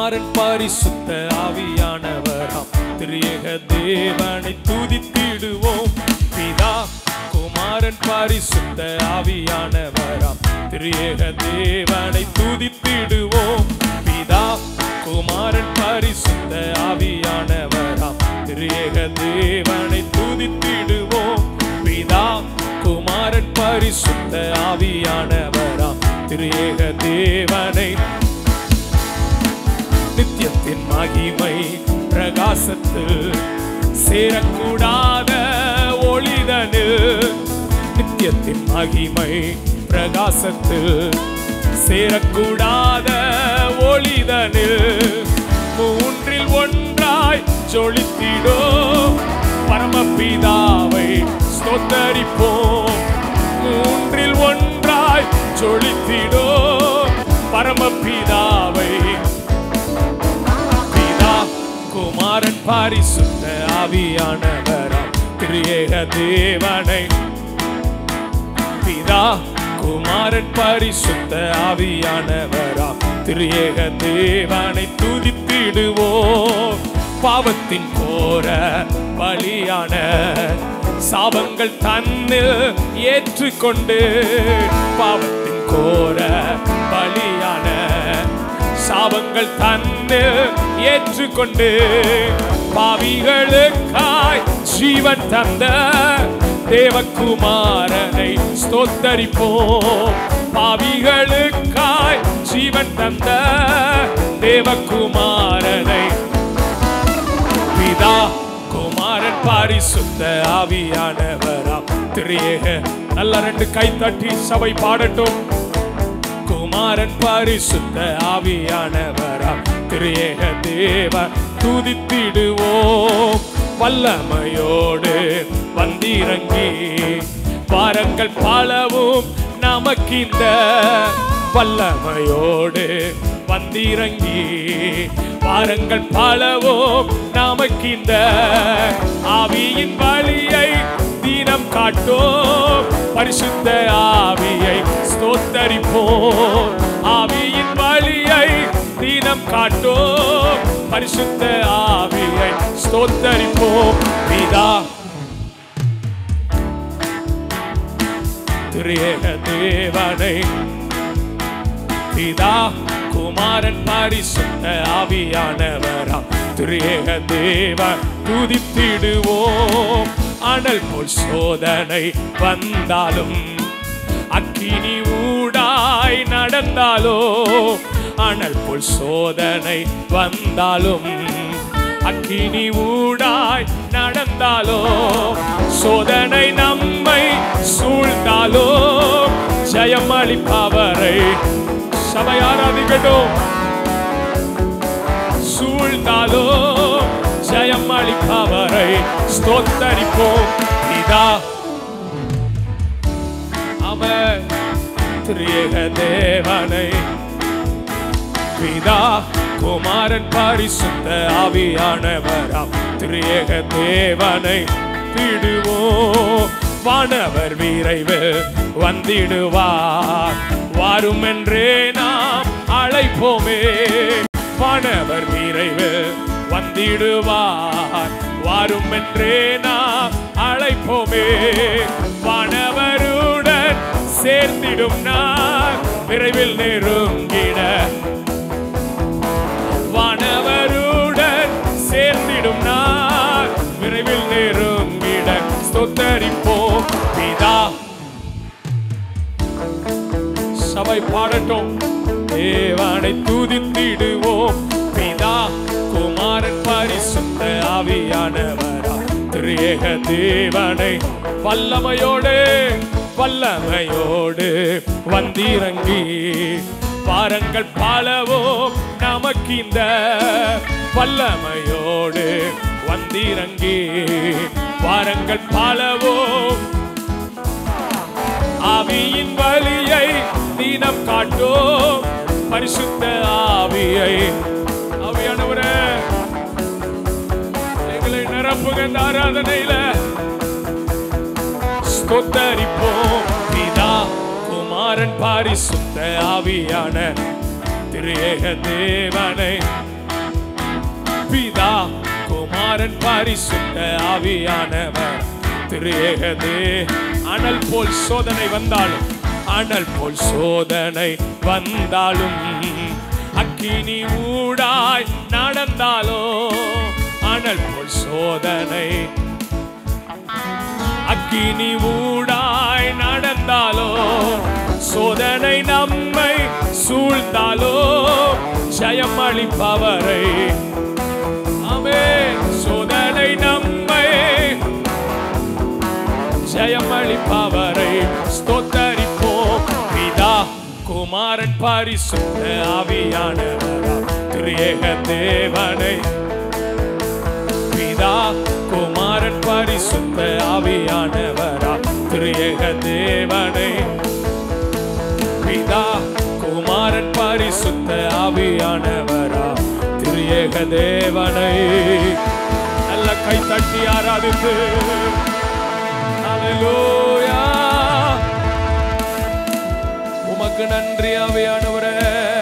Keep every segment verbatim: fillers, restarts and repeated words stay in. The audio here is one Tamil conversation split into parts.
குமாரன் பரிசுத்த ஆவியானவராம் திரியேக தேவனை துதித்திடுவோம். பிதா குமாரன் பரிசுத்த ஆவியானவராம் திரியேக தேவனை துதித்திடுவோம். பிதா குமாரன் பரிசுத்த ஆவியானவராம் திரியேக தேவனை துதித்திடுவோம். பிதா குமாரன் பரிசுத்த ஆவியானவராம் திரியேக தேவனை நித்தியத்தின் மகிமை பிரகாசத்தில் சேரக்கூடாத ஒளிதனில் நித்தியத்தின் மகிமை பிரகாசத்தில் சேரக்கூடாத ஒளிதனில் மூன்றில் ஒன்றாய் ஜொலித்திடோ பரமபிதாவை ஸ்தோத்தரிப்போம். மூன்றில் ஒன்றாய் ஜொலித்திடோ பரமபிதாவை. பிதா குமாரன் பரிசுத்த ஆவியானவராம் திரியேக தேவனை பிதா குமாரன் பரிசுத்த ஆவியானவராம் திரியேக தேவனை துதித்திடுவோம். பாவத்தின் கோர பலியான சாபங்கள் தன்னில் ஏற்றுக்கொண்டு பாவத்தின் கோர பலியான சாபங்கள் தன்னில் ஏற்றுக்கொண்டு பாவிகளுக்காய் ஜீவன் தந்த தேவகுமாரனை ஸ்தோத்தரிப்போம். பாவிகளுக்காய் ஜீவன் தந்த தேவகுமாரனை. பிதா குமாரன் பரிசுத்த ஆவியானவராம் திரியேக நல்ல ரெண்டு கை தட்டி சபை பாடட்டும். குமாரன் பரிசுத்த ஆவியானவராம் திரியேக தேவ துதித்திடுவோம். வல்லமையோடு வந்திறங்கி வாரங்கள் பலவும் நமக்கிந்த வல்லமையோடு வந்திறங்கி வாரங்கள் பலவும் நமக்கிந்த ஆவியின் வழியை தினம் காட்டோம். பரிசுத்த ஆவியை ஸ்தோத்தரிப்போம். ஆவியின் வழியை தினம் காட்டோம். பரிசுத்த ஆவியை ஸ்தோத்தரிப்போம். பிதா திரியேக தேவனை பிதா குமாரன் பரிசுத்த ஆவியானவராம் திரியேக தேவன் துதித்திடுவோம். அனல் போல் சோதனை வந்தாலும் அக்கினி ஊடாய் நடந்தாலோ அனல் போல் சோதனை வந்தாலும் அக்கினி ஊடாய் நடந்தாலோ சோதனை நம்மை சூழ்ந்தாலோ ஜெயம் அளிப்பவரை சபை ஆராதிக்கட்டும். சூழ்ந்தாலோ ஜெயம் அளிப்பவரை ஸ்தோத்தரிப்போம். பிதா அவர் திரியேக தேவனை பிதா குமாரன் பரிசுத்த ஆவியானவராம் திரியேக தேவனை திடுவோம். வானவர் விரைவில் வந்திடுவார் வாரும் என்றே நாம் அழைப்போமே. வானவர் விரைவில் வந்திடுவார் வாரும் என்றே நாம் அழைப்போமே. வானவருடன் சேர்ந்திடும் நான் விரைவில் நெருங்கிட வானவருடன் சேர்ந்திடும் நான் விரைவில் நெருங்கிட ஸ்தோத்தரிப்போம். பிதா சபை பாடட்டும். தேவனை துதித்திடுவோம். பிதா குமாரன் பரிசுத்த ஆவியானவராம் திரியேக தேவனை வல்லமையோடு வல்லமையோடு வந்திறங்கி வாரங்கள் பலவோ நமக்கிந்த வல்லமையோடு வந்திறங்கி வாரங்கள் பலவோ ஆவியின் வழியை தினம் காட்டோ. பரிசுத்த ஆவியை ஆவியானவரே எங்களை நிரப்புக இந்த ஆராதனையில ஸ்தோத்தரிப்போம். பிதா குமாரன் பரிசுத்த ஆவியான திரியேக தேவனை பிதா குமாரன் பரிசுத்த ஆவியானவர் திரியேகதே. அனல் போல் சோதனை வந்தாலும், அனல் போல் சோதனை வந்தாலும், அக்கினி ஊடாய் நடந்தாலோ, அனல் போல் சோதனை அக்கினி ஊடாய் நடந்தாலோ, சோதனை நம்மை சூழ்ந்தாலோ, ஜெயம் அளிப்பவரை. ஆமென். சோதனை நம்மை ஜெயம் அளிப்பவரை ஸ்தோத்தரிப்போம். பிதா குமாரன் பரிசுத்த ஆவியானவர் திரியேக தேவனை. பிதா குமாரன் பரிசுத்த ஆவியானவரா திரியேக தேவனை. பிதா குமாரன் பரிசுத்த ஆவியானவரா திரியேக தேவனை. நல்ல கை தட்டி ஆராதித்து ஹல்லேலூயா. உமக்கு நன்றி ஆவியானவரே.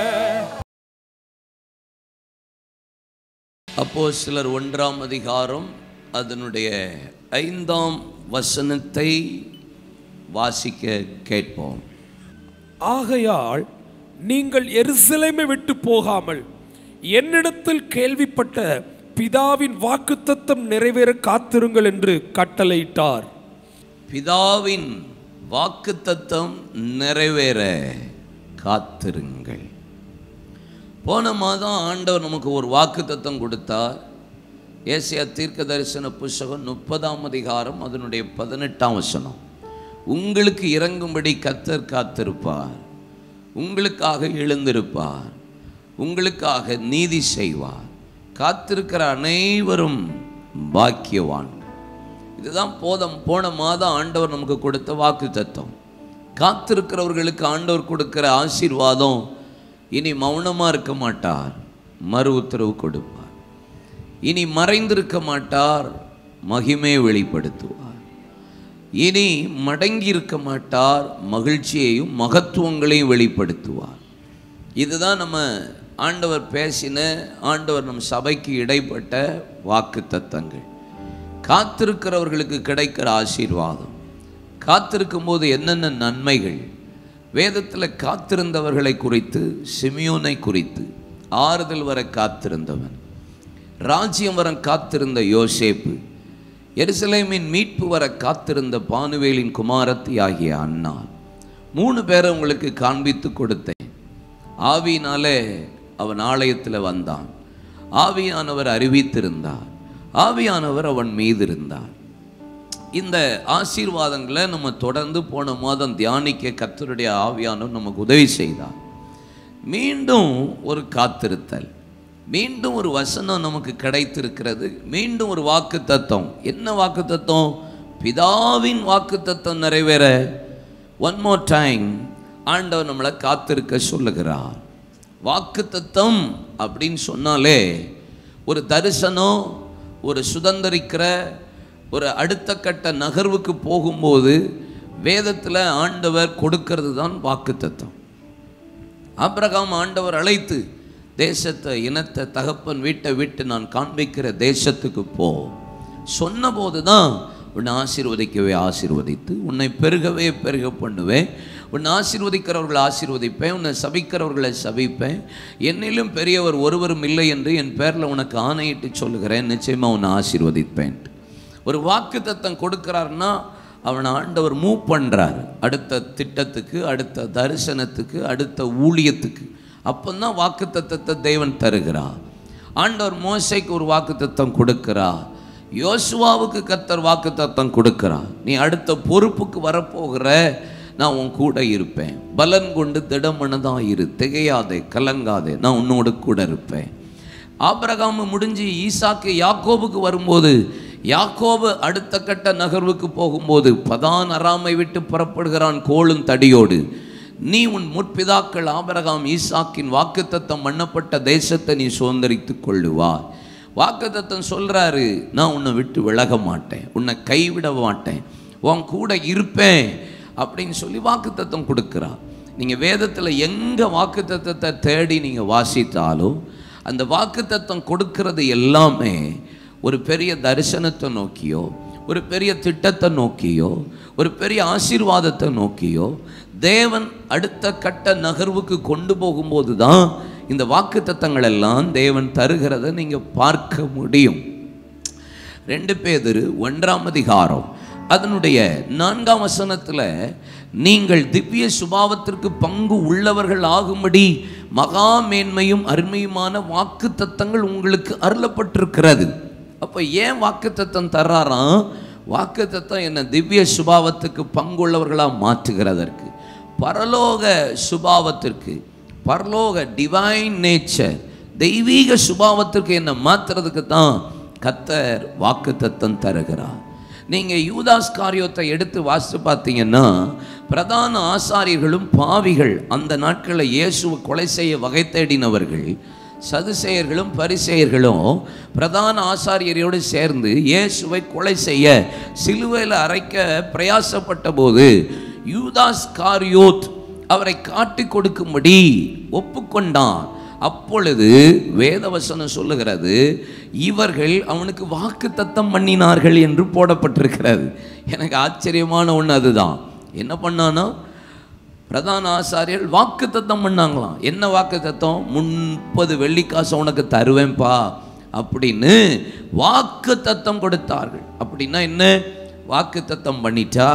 அப்போஸ்தலர் ஒன்றாம் அதிகாரம் அதனுடைய ஐந்தாம் வசனத்தை வாசிக்க கேட்போம். ஆகையால் நீங்கள் எருசலேமை விட்டு போகாமல் என்னிடத்தில் கேள்விப்பட்ட பிதாவின் வாக்குத்தத்தம் நிறைவேற காத்திருங்கள் என்று கட்டளையிட்டார். பிதாவின் வாக்குத்தத்தம் நிறைவேற காத்திருங்கள். போன மாதம் ஆண்டவர் நமக்கு ஒரு வாக்குத்தத்தம் கொடுத்தார். ஏசாயா தீர்க்க தரிசன புஸ்தகம் முப்பதாம் அதிகாரம் அதனுடைய பதினெட்டாம் வசனம். உங்களுக்கு இறங்கும்படி கர்த்தர் காத்திருப்பார், உங்களுக்காக எழுந்திருப்பார், உங்களுக்காக நீதி செய்வார், காத்திருக்கிற அனைவரும் பாக்கியவான். இதுதான் போதம் போன மாதம் ஆண்டவர் நமக்கு கொடுத்த வாக்கு தத்துவம். காத்திருக்கிறவர்களுக்கு ஆண்டவர் கொடுக்கிற ஆசீர்வாதம், இனி மௌனமாக இருக்க மாட்டார், மறு உத்தரவு கொடுப்பார். இனி மறைந்திருக்க மாட்டார், மகிமை வெளிப்படுத்துவார். இனி மடங்கி இருக்க மாட்டார், மகிழ்ச்சியையும் மகத்துவங்களையும் வெளிப்படுத்துவார். இதுதான் நம்ம ஆண்டவர் பேசின, ஆண்டவர் நம் சபைக்கு இடைப்பட்ட வாக்கு தத்தங்கள். காத்திருக்கிறவர்களுக்கு கிடைக்கிற ஆசீர்வாதம், காத்திருக்கும் போது என்னென்ன நன்மைகள். வேதத்தில் காத்திருந்தவர்களை குறித்து, சிமியோனை குறித்து, ஆறுதல் வர காத்திருந்தவன், ராஜ்யம் வர காத்திருந்த யோசேப்பு, எருசலேமின் மீட்பு வர காத்திருந்த பானுவேலின் குமாரத்தி ஆகிய அன்னாள், மூணு பேரை உங்களுக்கு காண்பித்து கொடுத்தேன். ஆவியினாலே அவன் ஆலயத்தில் வந்தான், ஆவியானவர் அறிவித்திருந்தார், ஆவியானவர் அவன் மீது இருந்தார். இந்த ஆசீர்வாதங்களை நம்ம தொடர்ந்து போன மாதம் தியானிக்க கர்த்தருடைய ஆவியானவர் நமக்கு உதவி செய்தார். மீண்டும் ஒரு காத்திருத்தல், மீண்டும் ஒரு வசனம் நமக்கு கிடைத்திருக்கிறது. மீண்டும் ஒரு வாக்கு தத்தம். என்ன வாக்கு தத்தம்? பிதாவின் வாக்கு தத்தம் நிறைவேற ஒன் மோர் டைம் ஆண்டவர் நம்மளை காத்திருக்க சொல்லுகிறார். வாக்கு தத்தம் அப்படின்னு சொன்னாலே ஒரு தரிசனம், ஒரு சுதந்திரிக்கிற ஒரு அடுத்த கட்ட நகர்வுக்கு போகும்போது வேதத்தில் ஆண்டவர் கொடுக்கிறது தான் வாக்கு தத்தம். ஆபிரகாம் ஆண்டவர் அழைத்து, தேசத்தை, இனத்தை, தகப்பன் வீட்டை விட்டு நான் காண்பிக்கிற தேசத்துக்கு போ சொன்னபோது தான் உன்னை ஆசீர்வதிக்கவே ஆசீர்வதித்து, உன்னை பெருகவே பெருக பண்ணுவேன், உன்னை ஆசீர்வதிக்கிறவர்களை ஆசீர்வதிப்பேன், உன்னை சபிக்கிறவர்களை சபிப்பேன், என்னிலும் பெரியவர் ஒருவரும் இல்லை என்று என் பேரில் உனக்கு ஆணையிட்டு சொல்லுகிறேன், நிச்சயமாக உன்னை ஆசீர்வதிப்பேன். ஒரு வாக்கு தத்தம் கொடுக்கிறாருன்னா அவனை ஆண்டவர் மூவ் பண்ணுறார் அடுத்த திட்டத்துக்கு, அடுத்த தரிசனத்துக்கு, அடுத்த ஊழியத்துக்கு. அப்போ தான் வாக்கு தத்தத்தை தேவன் தருகிறார். ஆண்டவர் மோசைக்கு ஒரு வாக்கு தத்தம் கொடுக்கிறார், யோசுவாவுக்கு கர்த்தர் வாக்கு தத்தம் கொடுக்கிறார். நீ அடுத்த பொறுப்புக்கு வரப்போகிற, நான் உன் கூட இருப்பேன், பலன் கொண்டு திடமனதாக இரு, திகையாதே, கலங்காதே, நான் உன்னோடு கூட இருப்பேன். ஆபிரகாம் முடிஞ்சு ஈசாக்கு யாக்கோபுக்கு வரும்போது, யாக்கோபு அடுத்த கட்ட நகர்வுக்கு போகும்போது பதான் அராமை விட்டு புறப்படுகிறான் கோலும் தடியோடு. நீ உன் முற்பிதாக்கள் ஆபிரகாம் ஈசாக்கின் வாக்குத்தத்தம் பண்ணப்பட்ட தேசத்தை நீ சுதந்திரித்து கொள்ளுவாய். வாக்குத்தத்தம் சொல்கிறாரு, நான் உன்னை விட்டு விலக மாட்டேன், உன்னை கைவிட மாட்டேன், உன் கூட இருப்பேன் அப்படின்னு சொல்லி வாக்குத்தத்தம் கொடுக்குறார். நீங்கள் வேதத்தில் எங்கே வாக்குத்தத்தத்தை தேடி நீங்கள் வாசித்தாலும் அந்த வாக்குத்தத்தம் கொடுக்கிறது எல்லாமே ஒரு பெரிய தரிசனத்தை நோக்கியோ, ஒரு பெரிய திட்டத்தை நோக்கியோ, ஒரு பெரிய ஆசீர்வாதத்தை நோக்கியோ, தேவன் அடுத்த கட்ட நகர்வுக்கு கொண்டு போகும்போது தான் இந்த வாக்குத்தத்தங்கள் எல்லாம் தேவன் தருகிறத நீங்கள் பார்க்க முடியும். ரெண்டு பேதுரு ஒன்றாம் அதிகாரம் அதனுடைய நான்காம் வசனத்தில், நீங்கள் திவ்ய சுபாவத்திற்கு பங்கு உள்ளவர்கள் ஆகும்படி மகா மேன்மையும் அருமையுமான வாக்குத்தத்தங்கள் உங்களுக்கு அருளப்பட்டிருக்கிறது. அப்போ ஏன் வாக்குத்தத்தம் தர்றாராம்? வாக்குத்தத்தம் என்ன? திவ்ய சுபாவத்துக்கு பங்குள்ளவர்களாக மாற்றுகிறதற்கு, பரலோக சுபாவத்திற்கு, பரலோக டிவைன் நேச்சர், தெய்வீக சுபாவத்திற்கு என்ன மாற்றுறதுக்கு தான் கர்த்தர் வாக்குத்தத்தம் தருகிறார். நீங்கள் யூதாஸ் காரியத்தை எடுத்து வாசித்து பார்த்தீங்கன்னா, பிரதான ஆசாரியர்களும் பாவிகள், அந்த நாட்களில் இயேசுவை கொலை செய்ய வகை தேடினவர்கள், சதுசேயர்களும் பரிசேயர்களும் பிரதான ஆசாரியரோடு சேர்ந்து இயேசுவை கொலை செய்ய சிலுவையில் அறைக்க பிரயாசப்பட்ட போது யூதாஸ் காரியோத் அவரை காட்டி கொடுக்கும்படி ஒப்புக்கொண்டான். அப்பொழுது வேதவசனம் சொல்லுகிறது, இவர்கள் அவனுக்கு வாக்குத்தத்தம் பண்ணினார்கள் என்று போடப்பட்டிருக்கிறது. எனக்கு ஆச்சரியமான ஒன்று அதுதான். என்ன பண்ணானா, பிரதான ஆசாரியர் வாக்குத்தத்தம் பண்ணாங்களாம். என்ன வாக்குத்தத்தம்? முப்பது வெள்ளிக்காசு உனக்கு தருவேன்பா அப்படின்னு வாக்குத்தத்தம் கொடுத்தார்கள். அப்படின்னா என்ன? வாக்குத்தத்தம் பண்ணிட்டா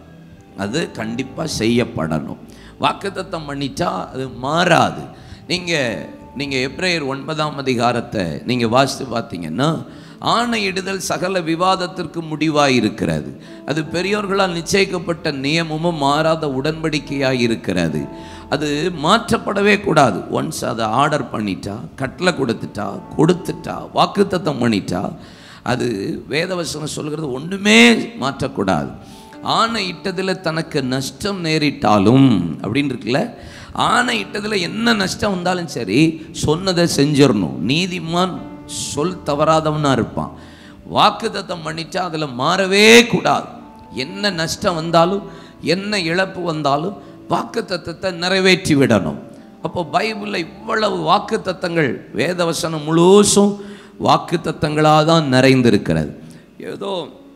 அது கண்டிப்பாக செய்யப்படணும். வாக்குத்தத்தம் பண்ணிட்டா அது மாறாது. நீங்கள் நீங்கள் எப்ரேயர் ஒன்பதாம் அதிகாரத்தை நீங்கள் வாசித்து பார்த்தீங்கன்னா, ஆணையிடுதல் சகல விவாதத்திற்கு முடிவாக இருக்கிறது. அது பெரியோர்களால் நிச்சயிக்கப்பட்ட நியமமும் மாறாத உடன்படிக்கையாக இருக்கிறது. அது மாற்றப்படவே கூடாது. ஒன்ஸ் அதை ஆர்டர் பண்ணிட்டா, கட்டளை கொடுத்துட்டா, கொடுத்துட்டா, வாக்குத்தத்தம் பண்ணிட்டா, அது வேதவசனம் சொல்கிறது ஒன்றுமே மாற்றக்கூடாது. ஆணை இட்டதில் தனக்கு நஷ்டம் நேரிட்டாலும் அப்படின்னு இருக்குல்ல, ஆணை இட்டதில் என்ன நஷ்டம் வந்தாலும் சரி சொன்னதை செஞ்சிடணும். நீதிமான் சொல் தவறாதவனாக இருப்பான். வாக்குத்தத்தம் பண்ணிட்டா அதில் மாறவே கூடாது. என்ன நஷ்டம் வந்தாலும் என்ன இழப்பு வந்தாலும் வாக்குத்தத்தத்தை நிறைவேற்றி விடணும். அப்போ பைபிளில் இவ்வளவு வாக்குத்தத்தங்கள், வேதவசனம் முழுசும் வாக்குத்தத்தங்களாக தான் நிறைந்திருக்கிறது. ஏதோ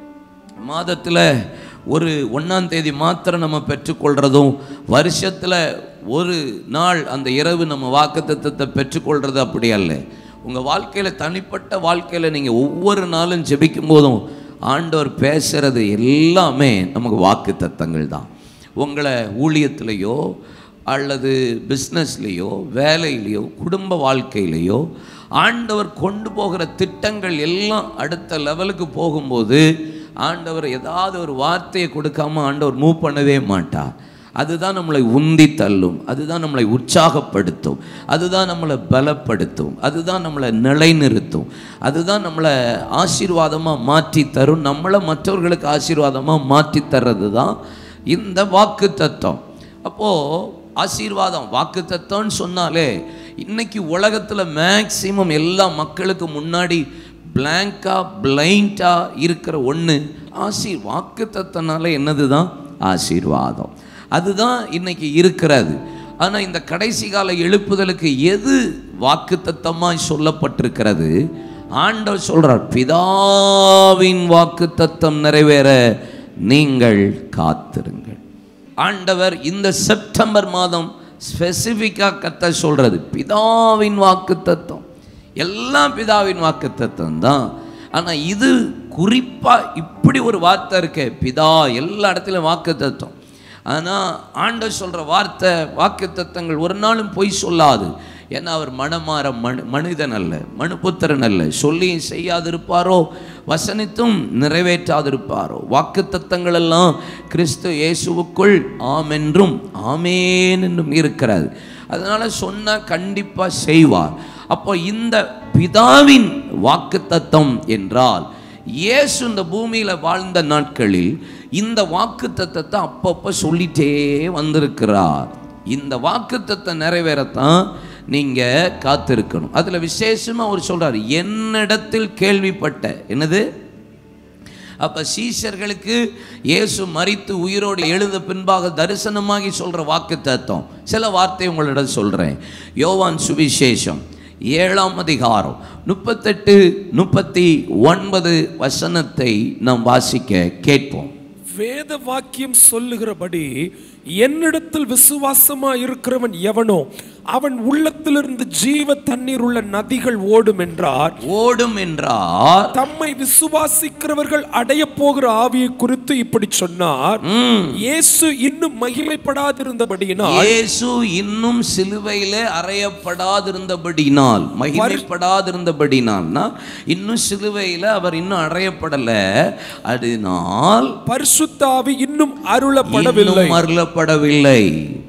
மாதத்தில் ஒரு ஒன்றாம் தேதி மாத்திரம் நம்ம பெற்றுக்கொள்கிறதும், வருஷத்தில் ஒரு நாள் அந்த இரவு நம்ம வாக்குத்தத்தத்தை பெற்றுக்கொள்கிறது அப்படி அல்ல. உங்கள் வாழ்க்கையில், தனிப்பட்ட வாழ்க்கையில் நீங்கள் ஒவ்வொரு நாளும் ஜெபிக்கும் போதும் ஆண்டவர் பேசுகிறது எல்லாமே நமக்கு வாக்குத்தத்தங்கள் தான். உங்களை ஊழியத்திலேயோ அல்லது பிஸ்னஸ்லேயோ வேலையிலையோ குடும்ப வாழ்க்கையிலையோ ஆண்டவர் கொண்டு போகிற திட்டங்கள் எல்லாம் அடுத்த லெவலுக்கு போகும்போது ஆண்டவர் ஏதாவது ஒரு வார்த்தையை கொடுக்காம ஆண்டவர் மூவ் பண்ணவே மாட்டார். அதுதான் நம்மளை உந்தி தள்ளும், அதுதான் நம்மளை உற்சாகப்படுத்தும், அதுதான் நம்மளை பலப்படுத்தும், அதுதான் நம்மளை நிலைநிறுத்தும், அதுதான் நம்மளை ஆசீர்வாதமாக மாற்றி தரும். நம்மளை மற்றவர்களுக்கு ஆசீர்வாதமாக மாற்றி தர்றது தான் இந்த வாக்கு தத்துவம். அப்போது ஆசீர்வாதம் வாக்கு தத்துவம்னு சொன்னாலே இன்னைக்கு உலகத்தில் மேக்சிமம் எல்லா மக்களுக்கு முன்னாடி பிளாங்காக பிளைண்டாக இருக்கிற ஒன்று ஆசீ வாக்கு தத்துவனால என்னது தான் ஆசீர்வாதம். அதுதான் இன்னைக்கு இருக்கிறது. ஆனால் இந்த கடைசி கால எழுப்புதலுக்கு எது வாக்கு தத்தமாய் சொல்லப்பட்டிருக்கிறது? ஆண்டவர் சொல்றார், பிதாவின் வாக்கு தத்தம் நிறைவேற நீங்கள் காத்திருங்கள். ஆண்டவர் இந்த செப்டம்பர் மாதம் ஸ்பெசிஃபிக்காக கத்த சொல்றது பிதாவின் வாக்கு தத்தம். எல்லாம் பிதாவின் வாக்கு தத்தம் தான். ஆனால் இது குறிப்பாக இப்படி ஒரு வார்த்தை இருக்கு, பிதா எல்லா இடத்துலையும் வாக்கு தத்தம். ஆனால் ஆண்டவர் சொல்கிற வார்த்தை வாக்கு தத்தங்கள் ஒரு நாளும் பொய் சொல்லாது. ஏன்னா அவர் மனமாற மனு மனிதன் அல்ல, மனுபுத்திரன் அல்ல. சொல்லியும் செய்யாதிருப்பாரோ, வசனித்தும் நிறைவேற்றாதிருப்பாரோ. வாக்கு தத்தங்கள் எல்லாம் கிறிஸ்து இயேசுவுக்குள் ஆம் என்றும் ஆமேன் என்றும் இருக்கிறது. அதனால் சொன்னால் கண்டிப்பாக செய்வார். அப்போ இந்த பிதாவின் வாக்கு தத்தம் என்றால், இயேசு இந்த பூமியில் வாழ்ந்த நாட்களில் இந்த வாக்கு தத்தத்தை அப்பப்போ சொல்லிட்டே வந்திருக்கிறார். இந்த வாக்கு தத்தம் நிறைவேறத்தான் நீங்கள் காத்திருக்கணும். அதில் விசேஷமாக அவர் சொல்கிறார், என்னிடத்தில் கேள்விப்பட்ட என்னது. அப்போ சீஷர்களுக்கு இயேசு மரித்து உயிரோடு எழுத பின்பாக தரிசனமாகி சொல்கிற வாக்கு தத்துவம் சில வார்த்தை உங்களிடம் சொல்கிறேன். யோவான் சுவிசேஷம் ஏழாம் அதிகாரம் முப்பத்தெட்டு முப்பத்தி ஒன்பது வசனத்தை நாம் வாசிக்க கேட்போம். வேத வாக்கியம் சொல்லுகிறபடி என்னிடத்தில் விசுவாசமா இருக்கிறவன் எவனோ அவன் உள்ளத்திலிருந்து ஜீவ தண்ணீர் உள்ள நதிகள் ஓடும் என்றார். ஓடும் என்றார். தம்மை விசுவாசிக்கிறவர்கள் அடைய போகிற ஆவியை குறித்து இப்படி சொன்னார். இயேசு இன்னும் மகிமைப்படாதிருந்தபடியினால் இயேசு இன்னும் சிலுவையிலே அறையப்படாதிருந்தபடியினால் மகிமைப்படாதிருந்தபடினால்னா இன்னும் சிலுவையில அவர் இன்னும் அறையப்படல. அதனால் பரிசுத்த ஆவி இன்னும் அருளப்படவில்லை அருளப்படவில்லை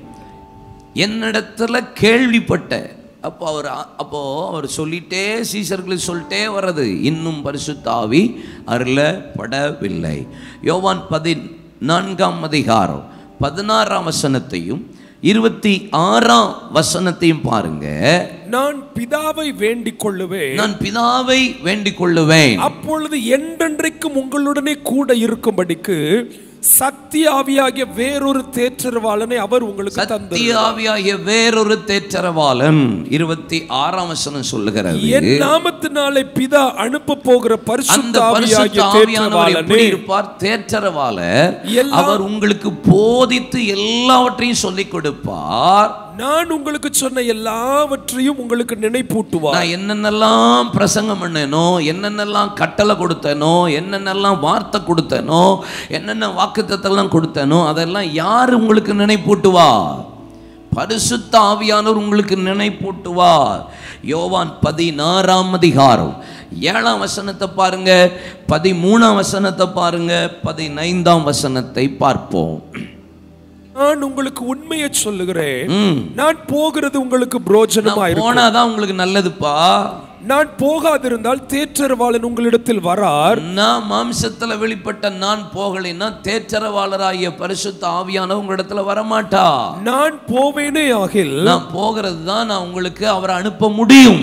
என்னிடத்துல கேள்விப்பட்ட. அப்போ அவர் அப்போ அவர் சொல்லிட்டே சீசர்களுக்கு சொல்லிட்டே வர்றது, இன்னும் பரிசுத்த ஆவி அருளப்படவில்லை. யோவான் பதினான்காம் அதிகாரம் பதினாறாம் வசனத்தையும் இருபத்தி ஆறாம் வசனத்தையும் பாருங்க. நான் பிதாவை வேண்டிக் கொள்ளுவேன் நான் பிதாவை வேண்டிக் கொள்ளுவேன் அப்பொழுது என்றென்றைக்கும் உங்களுடனே கூட இருக்கும்படிக்கு சத்திய ஆவியாகிய வேறொரு தேற்றரவாளனை அவர் உங்களுக்கு தந்தார். சத்திய ஆவியாகிய வேறொரு தேற்றரவாளன் இருபத்தி ஆறாம் வசனம் சொல்லுகிறது, என் நாமத்தினாலே பிதா அனுப்ப போகிற பரிசுத்த ஆவியாகிய தேற்றரவாளன் எப்படி இருப்பார்? தேற்றரவாளர். அவர் உங்களுக்கு போதித்து எல்லாவற்றையும் சொல்லிக் கொடுப்பார். நான் உங்களுக்கு சொன்ன எல்லாவற்றையும் உங்களுக்கு நினைப்பூட்டுவார். நான் என்னென்னலாம் பிரசங்கம் பண்ணேனோ, என்னென்னலாம் கட்டளை கொடுத்தேனோ, என்னென்னலாம் வார்த்தை கொடுத்தேனோ, என்னென்ன வாக்குத்தத்தெல்லாம் கொடுத்தேனோ அதெல்லாம் யார் உங்களுக்கு நினைப்பூட்டுவார்? பரிசுத்த ஆவியானவர் உங்களுக்கு நினைப்பூட்டுவார். யோவான் பதினாறாம் அதிகாரம் ஏழாம் வசனத்தை பாருங்க, பதிமூணாம் வசனத்தை பாருங்க, பதினைந்தாம் வசனத்தை பார்ப்போம். நான் உங்களுக்கு உண்மையை சொல்லுகிறேன், நான் போகிறது உங்களுக்கு பிரோஜனமா இருக்கும். போனாதான் உங்களுக்கு நல்லதுப்பா. நான் போகாதிருந்தால் தேற்றரவாளன் உங்களிடத்தில் வரார். நான் மாம்சத்துல வெளிப்பட்ட நான் போகலைன்னா தேற்றரவாளராகிய பரிசுத்த ஆவியானவர் உங்களிடத்துல வரமாட்டா. நான் போவேனே ஆகில் நான் போகிறது தான் நான் உங்களுக்கு அவரை அனுப்ப முடியும்.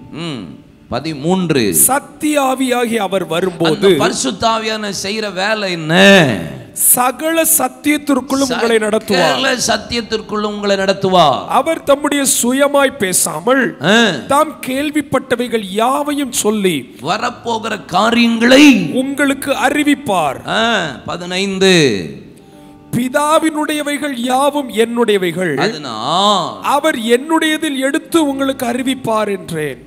பதிமூன்று சத்திய ஆவியாகி அவர் வரும்போது பரிசுத்த ஆவியான செய்யற வேலை என்ன? சகல சத்தியத்திற்குள்ளும் உங்களை நடத்துவார். சகல சத்தியத்திற்குள்ளும் உங்களை நடத்துவார். அவர் தம்முடைய சுயமாய் பேசாமல் தாம் கேள்விப்பட்டவைகள் யாவையும் சொல்லி வரப்போகிற காரியங்களை உங்களுக்கு அறிவிப்பார். பதினைந்து பிதாவினுடையவைகள் யாவும் என்னுடையவைகள், அவர் என்னுடையதில் எடுத்து உங்களுக்கு அறிவிப்பார் என்றேன்.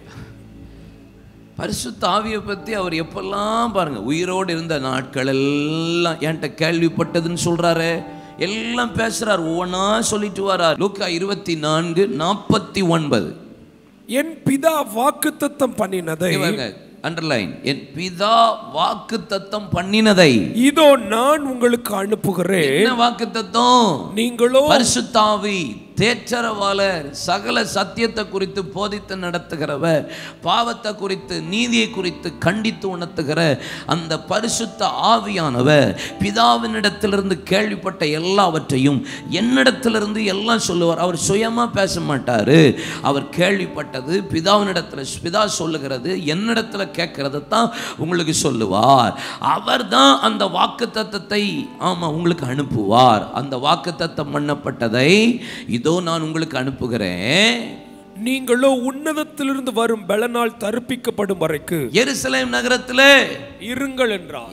பரிசுத்த ஆவியை பற்றி அவர் எப்பெல்லாம் பாருங்க, உயிரோடு இருந்த நாட்கள் எல்லாம் என்கிட்ட கேள்விப்பட்டதுன்னு சொல்றாரு, எல்லாம் பேசுறார், ஒவ்வொன்னா சொல்லிட்டு வரார். லூக்கா இருபத்தி நான்கு நாற்பத்தி ஒன்பது என் பிதா வாக்குத்தத்தம் பண்ணினதை, அண்டர்லைன், என் பிதா வாக்குத்தத்தம் பண்ணினதை இதோ நான் உங்களுக்கு அனுப்புகிறேன். என்ன வாக்குத்தத்தம்? நீங்களோ பரிசுத்த ஆவி தேற்றரவாளர், சகல சத்தியத்தை குறித்து போதித்து நடத்துகிறவர், பாவத்தை குறித்து நீதியை குறித்து கண்டித்து உணர்த்துகிற அந்த பரிசுத்த ஆவியானவர் பிதாவினிடத்திலிருந்து கேள்விப்பட்ட எல்லாவற்றையும் என்னிடத்திலிருந்து எல்லாம் சொல்லுவார். அவர் சுயமா பேச மாட்டாரு. அவர் கேள்விப்பட்டது பிதாவினிடத்துல, பிதா சொல்லுகிறது என்னிடத்துல கேட்கறத தான் உங்களுக்கு சொல்லுவார். அவர் தான் அந்த வாக்குத்தத்தத்தை ஆமா உங்களுக்கு அனுப்புவார். அந்த வாக்குத்தத்தம் பண்ணப்பட்டதை இதோ நான் உங்களுக்கு அனுப்புகிறேன். நீங்களோ உன்னதத்திலிருந்து வரும் பலனால் தரிப்பிக்கப்படும் வரைக்கும் எருசலேம் நகரத்திலே இருங்கள் என்றார்.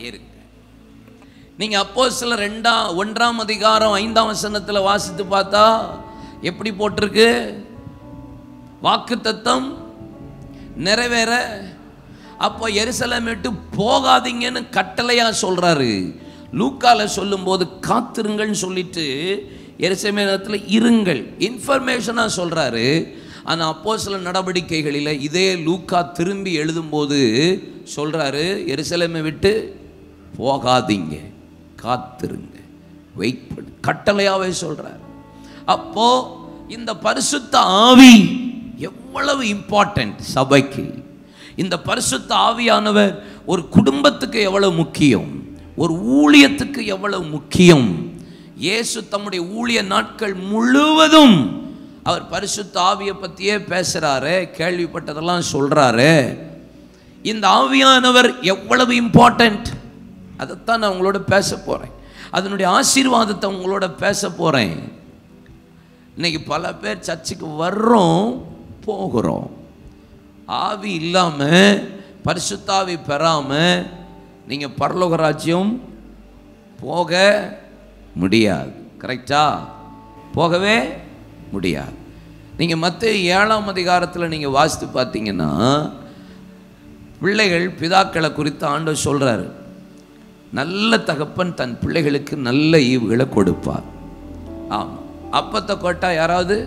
நீங்க அப்போஸ்தலர் இரண்டாம் ஒன்றாம் அதிகாரம் ஐந்தாம் வசனத்துல வாசித்து பார்த்தா எப்படி போட்டிருக்கு? வாக்குத்தத்தம் நிறைவேற அப்போ எருசலேம் விட்டு போகாதீங்கன்னு கட்டளையா சொல்றாரு. லூக்கால சொல்லும் போது காத்திருங்கள்னு சொல்லிட்டு எருசலேமில் இருங்கள் இன்ஃபர்மேஷனாக சொல்கிறாரு. ஆனால் அப்போஸ்தலர் நடவடிக்கைகளில் இதே லூக்கா திரும்பி எழுதும்போது சொல்கிறாரு, எருசலேமை விட்டு போகாதீங்க, காத்திருங்க, வெயிட் பண்ணு, கட்டளையாகவே சொல்கிறார். அப்போது இந்த பரிசுத்த ஆவி எவ்வளவு இம்பார்ட்டன்ட் சபைக்கு. இந்த பரிசுத்த ஆவியானவர் ஒரு குடும்பத்துக்கு எவ்வளவு முக்கியம், ஒரு ஊழியத்துக்கு எவ்வளவு முக்கியம். இயேசு தம்முடைய ஊழிய நாட்கள் முழுவதும் அவர் பரிசுத்த ஆவியை பற்றியே பேசுகிறாரு, கேள்விப்பட்டதெல்லாம் சொல்கிறாரு. இந்த ஆவியானவர் எவ்வளவு இம்பார்ட்டன்ட் அதைத்தான் நான் உங்களோட பேச போகிறேன். அதனுடைய ஆசீர்வாதத்தை உங்களோட பேச போகிறேன். இன்னைக்கு பல பேர் சர்ச்சுக்கு வர்றோம், போகிறோம், ஆவி இல்லாம பரிசுத்தாவி பெறாம நீங்க பரலோக ராஜ்யம் போக முடியாது. கரெக்டா? போகவே முடியாது. நீங்க மத்தேயு ஏழாம் அதிகாரத்தில் நீங்க வாசித்து பார்த்தீங்கன்னா பிள்ளைகள் பிதாக்களை குறித்து ஆண்டவர் சொல்றாரு, நல்ல தகப்பன் தன் பிள்ளைகளுக்கு நல்ல ஈவுகளை கொடுப்பார். ஆமா, அப்பத்தை கேட்டா யாராவது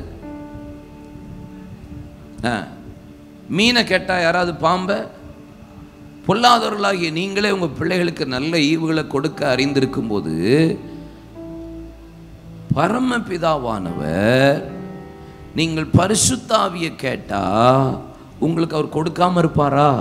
மீனை கேட்டா யாராவது பாம்பை, பொல்லாதவர்களாகிய நீங்களே உங்க பிள்ளைகளுக்கு நல்ல ஈவுகளை கொடுக்க அறிந்திருக்கும் போது பரமபிதாவானவர் நீங்கள் பரிசுத்த ஆவியை கேட்டா உங்களுக்கு அவர் கொடுக்காம இருப்பாரா?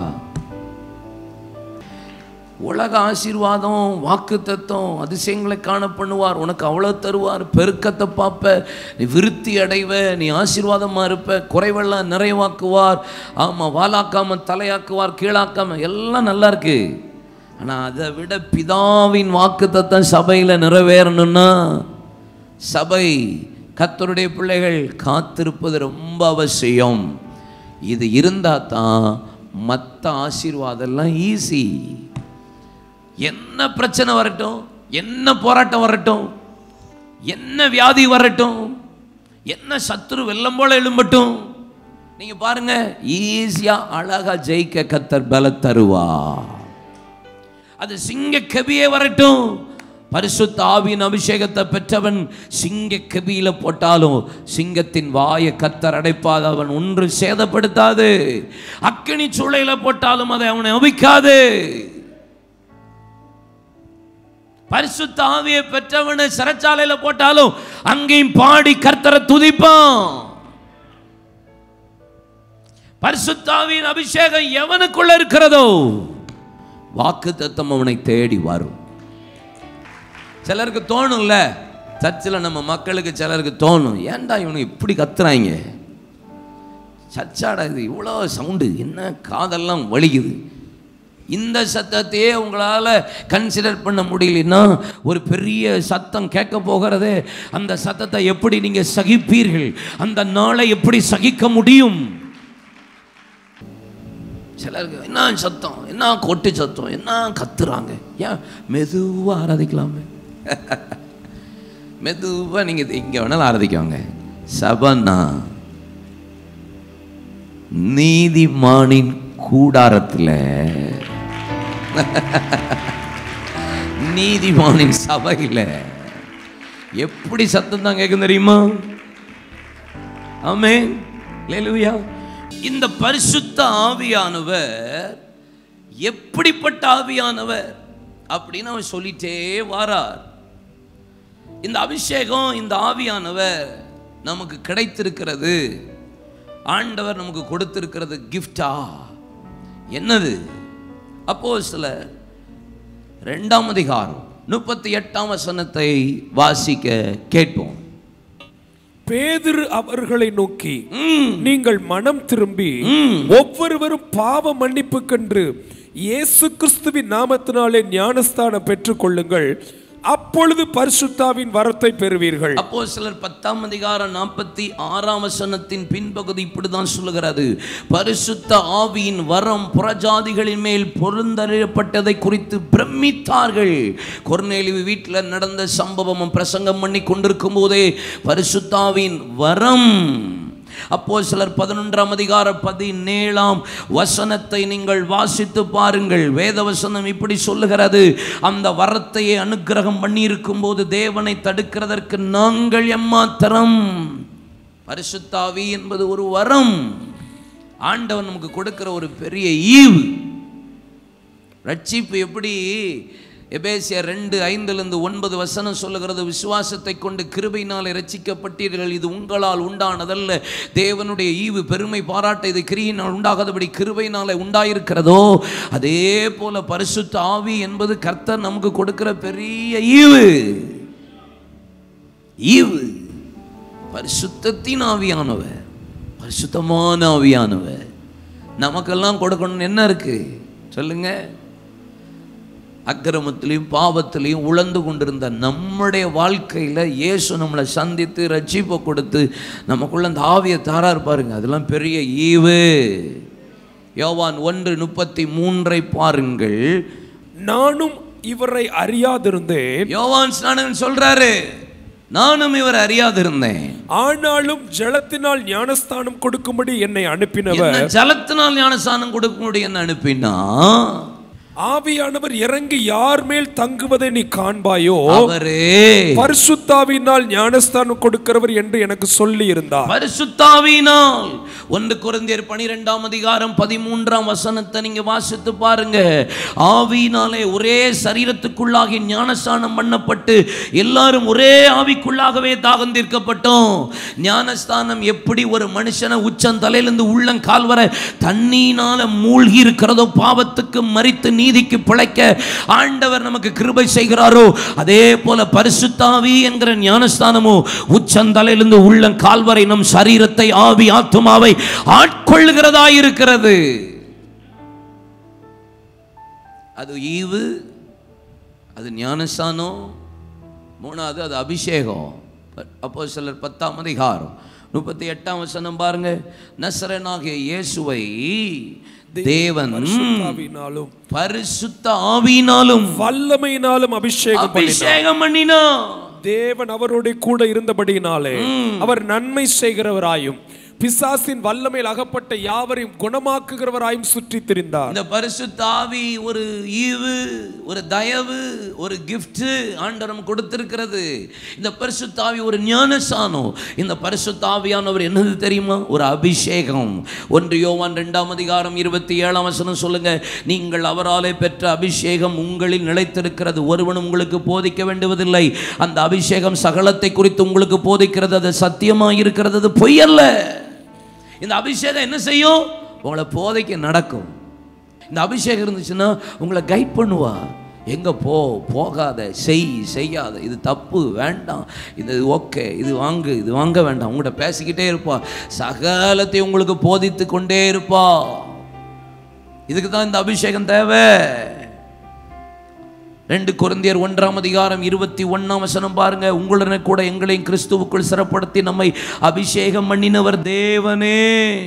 உலக ஆசீர்வாதம், வாக்கு தத்தம், அதிசயங்களை காண பண்ணுவார், உனக்கு அவ்வளோ தருவார், பெருக்கத்தை பார்ப்ப, நீ விருத்தி அடைவ, நீ ஆசீர்வாதமாக இருப்ப, குறைவெல்லாம் நிறைவாக்குவார், ஆமாம் வாலாக்காம தலையாக்குவார், கீழாக்காம, எல்லாம் நல்லா இருக்கு. ஆனால் அதை விட பிதாவின் வாக்கு தத்தம் சபையில் நிறைவேறணும்னா சபை கர்த்தருடைய பிள்ளைகள் காத்திருப்பது ரொம்ப அவசியம். இது இருந்தால் தான் மற்ற ஆசீர்வாதம்லாம் ஈஸி. என்ன பிரச்சனை வரட்டும், என்ன போராட்டம் வரட்டும், என்ன வியாதி வரட்டும், என்ன சத்துரு வெள்ளம் போல எழும்பட்டும், நீங்க பாருங்க ஈஸியா அழகா ஜெயிக்க கர்த்தர் பல தருவா. அது சிங்க கபியே வரட்டும், பரிசுத்த ஆவியின் அபிஷேகத்தை பெற்றவன் சிங்க கபியில போட்டாலும் சிங்கத்தின் வாயை கர்த்தர் அடைப்பாது, அவன் ஒன்று சேதப்படுத்தாது. அக்கினி சூளையில போட்டாலும் அதை அவனை அவிக்காது. பரிசுத்த ஆவியை பெற்றவனை சிறைச்சாலையில போட்டாலும் அங்கேயும் பாடி கர்த்தரை துதிப்பான். பரிசுத்த ஆவியின் அபிஷேகம் எவனுக்குள்ள இருக்கிறதோ வாக்குத்தத்தம் அவனை தேடி வரும். சிலருக்கு தோணும்ல, சர்ச்சில் நம்ம மக்களுக்கு சிலருக்கு தோணும், ஏன்டா இவனு இப்படி கத்துறாங்க, சர்ச்சாடா இது இவ்வளோ சவுண்டு, என்ன காதெல்லாம் வலிக்குது. இந்த சத்தத்தையே உங்களால் கன்சிடர் பண்ண முடியலன்னா ஒரு பெரிய சத்தம் கேட்க போகிறதே, அந்த சத்தத்தை எப்படி நீங்கள் சகிப்பீர்கள்? அந்த நாளை எப்படி சகிக்க முடியும்? சிலருக்கு என்ன சத்தம், என்ன கொட்டு சத்தம், என்ன கத்துறாங்க, ஏன் மெதுவாக ஆராதிக்கலாமே. மெதுவாக நீங்கள் இங்கே வேணாலும் ஆராதிக்கவாங்க. சபனா நீதிமானின் கூடாரத்தில், நீதிமானின் சபையில் எப்படி சத்தம் தான் கேட்கும் தெரியுமா? ஆமென், அல்லேலூயா. இந்த பரிசுத்த ஆவியானவர் எப்படிப்பட்ட ஆவியானவர் அப்படின்னு அவர் சொல்லிட்டே வாரார். இந்த அபிஷேகம், இந்த ஆவியானவர் நமக்கு கிடைத்திருக்கிறது, ஆண்டவர் நமக்கு கொடுத்திருக்கிறது கிஃப்டா? என்னது? அப்போஸ்தலர் இரண்டாம் அதிகாரம் முப்பத்தி எட்டாம் வசனத்தை வாசிக்க கேட்போம். பேதுரு அவர்களை நோக்கி, நீங்கள் மனம் திரும்பி ஒவ்வொருவரும் பாவ மன்னிப்புக்கென்று இயேசு கிறிஸ்துவின் நாமத்தினாலே ஞானஸ்தானம் பெற்றுக் கொள்ளுங்கள், அப்பொழுது பரிசுத்தாவின் வரத்தை பெறுவீர்கள். அப்போஸ்தலர் பத்தாம் அதிகாரம் நாற்பத்தி ஆறாம் வசனத்தின் பின்பகுதி இப்படிதான் சொல்லுகிறது, பரிசுத்த ஆவியின் வரம் புறஜாதிகளின் மேல் பொருந்தறியப்பட்டதை குறித்து பிரமித்தார்கள். கொர்நேலியு வீட்டில் நடந்த சம்பவம் பிரசங்கம் பண்ணி கொண்டிருக்கும் போதே பரிசுத்தாவின் வரம். அப்போஸ்தலர் பதினொன்றாம் அதிகார பதினேழாம் வசனத்தை நீங்கள் வாசித்து பாருங்கள். வேத வசனம் இப்படி சொல்லுகிறது, அந்த வரத்தையே அனுக்கிரகம் பண்ணி இருக்கும் போது தேவனை தடுக்கிறதற்கு நாங்கள் எம்மாத்திரம்? பரிசுத்த ஆவி என்பது ஒரு வரம், ஆண்டவன் நமக்கு கொடுக்கிற ஒரு பெரிய ஈவு. ரட்சிப்பு எப்படி எபேசியர் ரெண்டு ஐந்திலிருந்து ஒன்பது வசனம் சொல்லுகிறது, விசுவாசத்தை கொண்டு கிருபையினாலே ரட்சிக்கப்பட்டீர்கள், இது உங்களால் உண்டானதல்ல, தேவனுடைய ஈவு, பெருமை பாராட்ட இது கிரியினால் உண்டாகாதபடி கிருபையினாலே உண்டாயிருக்கிறதோ, அதே போல பரிசுத்த ஆவி என்பது கர்த்தர் நமக்கு கொடுக்கிற பெரிய ஈவு. ஈவு பரிசுத்தத்தின் ஆவியானவர், பரிசுத்தமான ஆவியானவர் நமக்கெல்லாம் கொடுக்கணும்னு என்ன இருக்கு சொல்லுங்க? அக்கிரமத்திலையும் பாவத்திலையும் உழந்து கொண்டிருந்த நம்முடைய வாழ்க்கையில் இயேசு நம்மளை சந்தித்து ரட்சிப்பை கொடுத்து நமக்குள்ள அந்த ஆவியை தாரா இருப்பாருங்க, அதெல்லாம் பெரிய ஈவு. யோவான் ஒன்று முப்பத்தி மூன்றை பாருங்கள். நானும் இவரை அறியாதிருந்தேன். யோவான் ஸ்நானகன் சொல்றாரு, நானும் இவர் அறியாதிருந்தேன், ஆனாலும் ஜலத்தினால் ஞானஸ்தானம் கொடுக்கும்படி என்னை அனுப்பினவர். ஜலத்தினால் ஞானஸ்தானம் கொடுக்கும்படி என்ன அனுப்பினா, ஆவியானவர் இறங்கி யார் மேல் தங்குவதை நீ காண்பாயோ அவரே பரிசுத்தாவினால் ஞானஸ்தானம் கொடுக்கிறவர் என்று எனக்கு சொல்லி இருந்தார். பரிசுத்தாவினால். ஒன்று கொரிந்தியர் பனிரெண்டாம் அதிகாரம் பதிமூன்றாம் வசனத்தை நீங்க வாசித்து பாருங்க. ஆவியினாலே ஒரே சரீரத்துக்குள்ளாகி ஞானஸ்தானம் பண்ணப்பட்டு எல்லாரும் ஒரே ஆவிக்குள்ளாகவே தாகம் தீர்க்கப்பட்டோம். ஞானஸ்தானம் எப்படி ஒரு மனுஷனை உச்சந்தலையிலிருந்து உள்ளங்கால் வரை தண்ணீனால மூழ்கி இருக்கிறதோ, பாவத்துக்கு மரித்து நீதிக்கு பிழைக்க ஆண்டவர் நமக்கு கிருபை செய்கிறாரோ, அதே போல பரிசுத்தாவி என்கிற ஞானஸ்தானமோ உச்சந்தலையிலிருந்து உள்ளங்கால் வரை நம் சரீரத்தை, ஆவி ஆத்துமாவை ஆட்கொள்ளுகிறதா இருக்கிறது. அது ஈவு, அது ஞானஸ்தானம். மூணாவது அது அபிஷேகம். அப்போஸ்தலர் பத்தாம் அதிகாரம் முப்பத்தி எட்டாம் வசனம் பாருங்க. நசரேயனாகிய இயேசுவை தேவன் பரிசுத்த ஆவியினாலும் வல்லமையினாலும் அபிஷேகம் அபிஷேகம் பண்ணினார். தேவன் அவரோட கூட இருந்தபடியினாலே அவர் நன்மை செய்கிறவராயும் பிசாசின் வல்லமையில் அகப்பட்ட யாவரையும் குணமாக்குகிறவராயும் சுற்றி திரிந்தார். இந்த பரிசுத்த ஆவி ஒரு ஈவு, ஒரு தயவு, ஒரு கிஃப்ட் ஆண்டவர் நமக்கு கொடுத்திருக்கிறது. இந்த பரிசுத்த ஆவி ஒரு ஞானஸ்தானம். இந்த பரிசுத்த ஆவியானவர் என்னது தெரியுமா? ஒரு அபிஷேகம். ஒன்று யோவான் இரண்டாம் அதிகாரம் இருபத்தி ஏழாம் வசனம் சொல்லுங்க. நீங்கள் அவராலே பெற்ற அபிஷேகம் உங்களில் நிலைத்திருக்கிறது, ஒருவனும் உங்களுக்கு போதிக்க வேண்டுவதில்லை. அந்த அபிஷேகம் சகலத்தை குறித்து உங்களுக்கு போதிக்கிறது, அது சத்தியமாக இருக்கிறது, அது பொய்யல்ல. இந்த அபிஷேகம் என்ன செய்யும்? உங்களை போதைக்கு நடக்கும். இந்த அபிஷேகம் இருந்துச்சுன்னா உங்களை கைட் பண்ணுவா. எங்கே போ, போகாத, செய், செய்யாத, இது தப்பு, வேண்டாம், இது ஓகே, இது வாங்கு, இது வாங்க வேண்டாம், உங்கள்கிட்ட பேசிக்கிட்டே இருப்பா. சகலத்தை உங்களுக்கு போதித்து கொண்டே இருப்பா. இதுக்கு தான் இந்த அபிஷேகம் தேவை. ரெண்டு கொரிந்தியர் ஒன்றாம் அதிகாரம் இருபத்தி ஒன்னாம் வசனம் பாருங்க. உங்களுடன் கூட எங்களையும் கிறிஸ்துவுக்குள் சிறப்படுத்தி நம்மை அபிஷேகம் பண்ணினவர் தேவனே.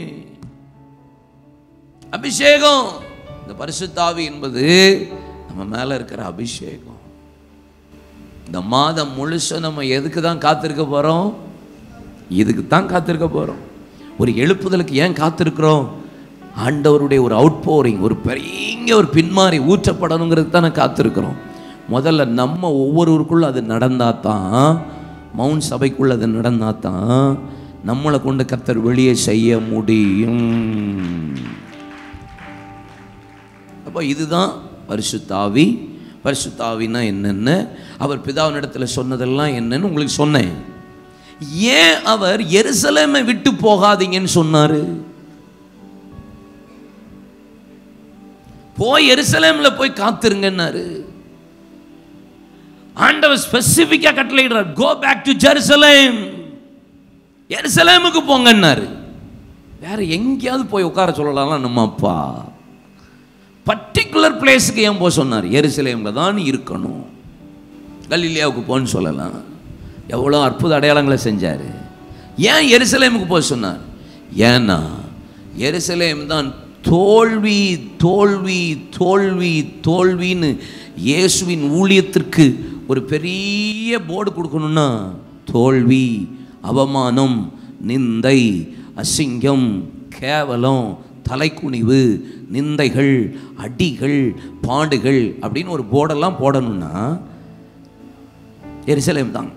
அபிஷேகம். இந்த பரிசுத்த ஆவி என்பது நம்ம மேல இருக்கிற அபிஷேகம். இந்த மாதம் முழுசும் நம்ம எதுக்கு தான் காத்திருக்க போறோம்? இதுக்கு தான் காத்திருக்க போறோம். ஒரு எழுப்புதலுக்கு ஏன் காத்திருக்கிறோம்? ஆண்டவருடைய ஒரு அவுட் போரிங், ஒரு பெரிய ஒரு பின்மாறி ஊற்றப்படணுங்கிறது தானே காத்திருக்கிறோம். முதல்ல நம்ம ஒவ்வொருவருக்குள்ள அது நடந்தாதான், மவுண்ட் சபைக்குள்ள அது நடந்தாதான் நம்மளை கொண்டு கர்த்தர் வெளியே செய்ய முடியும். அப்போ இதுதான் பரிசுத்த ஆவி. பரிசுத்த ஆவினா என்னென்ன, அவர் பிதாவினிடத்தில் சொன்னதெல்லாம் என்னன்னு உங்களுக்கு சொன்னேன். ஏன் அவர் எருசலேமை விட்டு போகாதீங்கன்னு சொன்னாரு? போய் எருசலேம்ல போய் காத்திருங்கன்னாரு. ஆண்டவர் ஸ்பெசிபிக்கா கட்டளையிடுறார், கோ பேக் டு ஜெருசலேம், எருசலேமுக்கு போங்கன்னாரு. வேற எங்கேயாவது போய் உட்கார சொல்லலாம் நம்ம அப்பா. பர்டிகுலர் பிளேஸுக்கு ஏன் போக சொன்னார்? எருசலேம்ல தான் இருக்கணும். கலிலேயாவுக்கு போன்னு சொல்லலாம். எவ்வளோ அற்புத அடையாளங்களை செஞ்சாரு. ஏன் எருசலேமுக்கு போக சொன்னார்? ஏன்னா எருசலேம் தான் தோல்வி தோல்வி தோல்வி தோல்வின்னு இயேசுவின் ஊழியத்திற்கு ஒரு பெரிய போர்டு கொடுக்கணும்னா தோல்வி, அவமானம், நிந்தை, அசிங்கம், கேவலம், தலைக்குனிவு, நிந்தைகள், அடிகள், பாடுகள் அப்படின்னு ஒரு போர்டெல்லாம் போடணும்னா எருசலேம் தான்.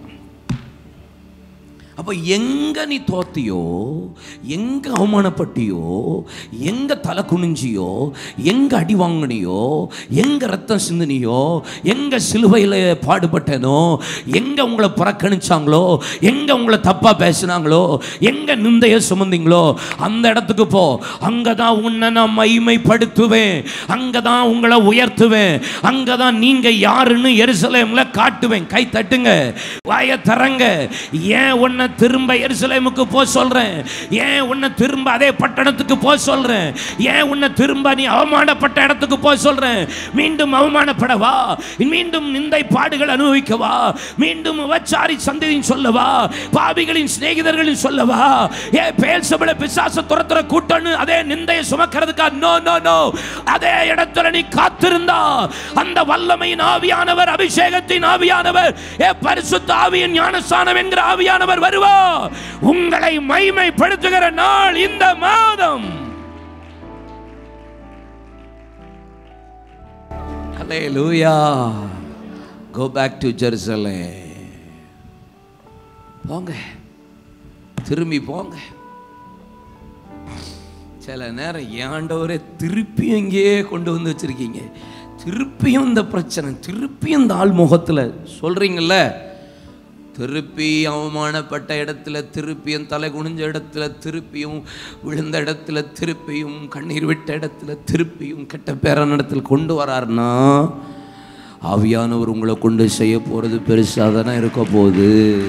அப்போ எங்க நீ தோத்தியோ, எங்க அவமானப்பட்டியோ, எங்க தலை குனிஞ்சியோ, எங்க அடி வாங்கினியோ, எங்க ரத்தம் சிந்தினியோ, எங்க சிலுவையில் பாடுபட்டனோ, எங்க உங்களை புறக்கணிச்சாங்களோ, எங்க உங்களை தப்பா பேசினாங்களோ, எங்க நிந்தைய சுமந்தீங்களோ அந்த இடத்துக்கு போ. அங்கதான் உன்னை நான் மகிமைப்படுத்துவேன், அங்கதான் உங்களை உயர்த்துவேன், அங்கதான் நீங்க யாருன்னு எருசலேம்ல காட்டுவேன். கை தட்டுங்க, வாய தரங்க. ஏன் உன்னை உன்னை திரும்ப எருசலேமுக்கு போக சொல்றேன்? ஏன் உன்னை திரும்ப அதே பட்டணத்துக்கு போக சொல்றேன்? ஏன் உன்னை திரும்ப நீ அவமானப்பட்ட இடத்துக்கு போக சொல்றேன்? மீண்டும் அவமானப்படவா? மீண்டும் நிந்தை பாடுகள் அனுபவிக்கவா? மீண்டும் விபச்சாரி சந்ததியின் சொல்லவா? பாவிகளின் சிநேகிதர்களின் சொல்லவா? ஏ பெயல்செபூலை பிசாசு துரத்துற கூட்டம்னு அதே நிந்தையை சுமக்கிறதுக்கா? No no no. அதே இடத்துல நீ காத்திருந்தா அந்த வல்லமையின் ஆவியானவர், அபிஷேகத்தின் ஆவியானவர், ஏ பரிசுத்த ஆவியின் ஞானஸ்நானம் என்கிற ஆவியானவர் வருவார். உங்களை மகிமைப்படுத்துகிற நாள் இந்த மாதம். ஹல்லேலூயா. Go back to Jerusalem. போங்க, திரும்பி போங்க. சில நேரம் ஆண்டவரே திருப்பியும் இங்கேயே கொண்டு வந்து வச்சிருக்கீங்க. திருப்பியும் இந்த பிரச்சனை, திருப்பியும் இந்த ஆள் முகத்தில் சொல்றீங்கல்ல. திருப்பி அவமானப்பட்ட இடத்துல திருப்பியும், தலை குனிஞ்ச இடத்துல திருப்பியும், விழுந்த இடத்துல திருப்பியும், கண்ணீர் விட்ட இடத்துல திருப்பியும் கெட்ட பேரான இடத்துல கொண்டு வராருன்னா ஆவியானவர் உங்களை கொண்டு செய்ய போகிறது பெருசாக தானே இருக்க போகுது.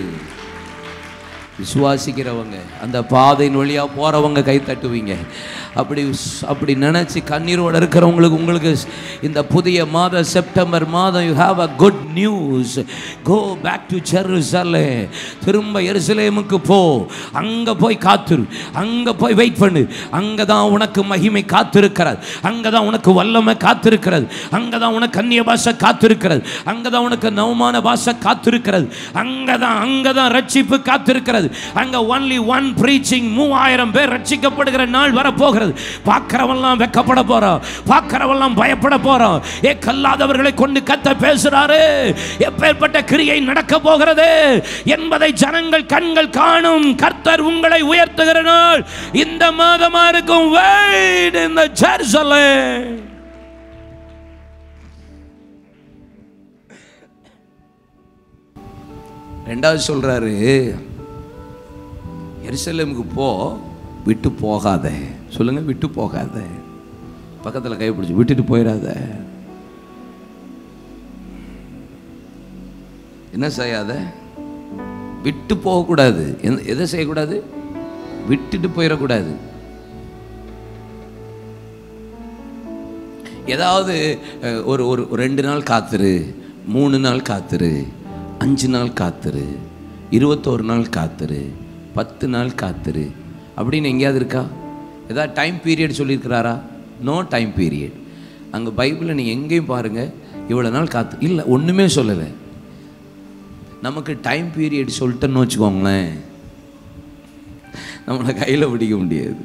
விசுவாசிக்கிறவங்க, அந்த பாதையின் வழியாக போகிறவங்க கை தட்டுவீங்க. அப்படி அப்படி நினச்சி கண்ணீரோடு இருக்கிறவங்களுக்கு உங்களுக்கு இந்த புதிய மாதம் செப்டம்பர் மாதம் you have a good news. Go back to Jerusalem. திரும்ப எருசலேமுக்கு போ. அங்கே போய் காத்துரு, அங்கே போய் வெயிட் பண்ணு. அங்கே தான் உனக்கு மகிமை காத்திருக்கிறது, அங்கே தான் உனக்கு வல்லமை காத்திருக்கிறது, அங்கே தான் உனக்கு கன்னிய பாஷை காத்திருக்கிறது, அங்கே தான் உனக்கு நவமான பாஷை காத்திருக்கிறது, அங்கே தான் அங்கே தான் ரட்சிப்பு காத்திருக்கிறது. அங்க only one preaching, மூவாயிரம் பேர் ரட்சிக்கப்படுகிற நாள் வரப்போகிறது. பார்க்கிறவெல்லாம் வெக்கப்பட போறோம், பார்க்கிறவெல்லாம் பயப்பட போறோம். ஏ கல்லாதவர்களை கொண்டு கத்த பேசுறாரு. எப்பேற்பட்ட கிரியை நடக்க போகிறது என்பதை ஜனங்கள் கண்கள் காணும். கர்த்தர் உங்களை உயர்த்துகிற நாள் இந்த மாதமா இருக்கும். Wait in the Jerusalem. ரெண்டாவது சொல்றாரு, எருசலேமுக்கு போ, விட்டு போகாத. சொல்லுங்க, விட்டு போகாத. பக்கத்தில் கை பிடிச்சி விட்டுட்டு போயிடாத. என்ன செய்யாத? விட்டு போகக்கூடாது. எதை செய்யக்கூடாது? விட்டுட்டு போயிடக்கூடாது. ஏதாவது ஒரு ஒரு ரெண்டு நாள் காத்துரு, மூணு நாள் காத்துரு, அஞ்சு நாள் காத்துரு, இருபத்தோரு நாள் காத்துரு, பத்து நாள் காத்துரு அப்படின்னு எங்கேயாவது இருக்கா? ஏதாவது டைம் பீரியட் சொல்லியிருக்கிறாரா? No time period. அங்கே பைபிளில் நீங்கள் எங்கேயும் பாருங்கள் இவ்வளோ நாள் காத்து இல்லை, ஒன்றுமே சொல்லலை. நமக்கு டைம் பீரியட் சொல்லிட்டேன்னு வச்சுக்கோங்களேன், நம்மளை கையில் பிடிக்க முடியாது.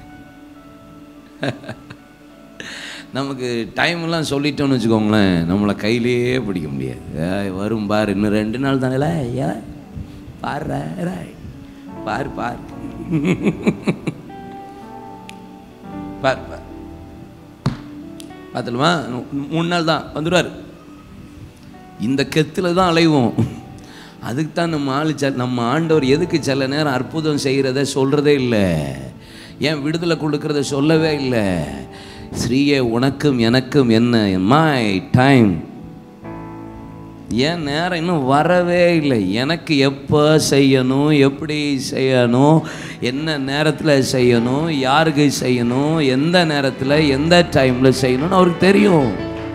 நமக்கு டைம்லாம் சொல்லிட்டோன்னு வச்சுக்கோங்களேன், நம்மளை கையிலேயே பிடிக்க முடியாது. வரும் பாரு, இன்னும் ரெண்டு நாள் தானே, ஏ பாரு பார் பார் பார் பார் பார்த்துலுமா, மூணு நாள் தான் வந்துடுவார். இந்த கெத்தில் தான் அலைவோம். அதுக்கு தான் நம்ம ஆளு ச நம்ம ஆண்டவர் எதுக்கு சில நேரம் அற்புதம் செய்கிறத சொல்கிறதே இல்லை, ஏன் விடுதலை கொடுக்கறத சொல்லவே இல்லை. ஸ்ரீயே உனக்கும் எனக்கும் என்ன, மை டைம், ஏன் நேரம் இன்னும் வரவே இல்லை. எனக்கு எப்போ செய்யணும், எப்படி செய்யணும், என்ன நேரத்தில் செய்யணும், யாருக்கு செய்யணும், எந்த நேரத்தில் எந்த டைமில் செய்யணும்னு அவருக்கு தெரியும்.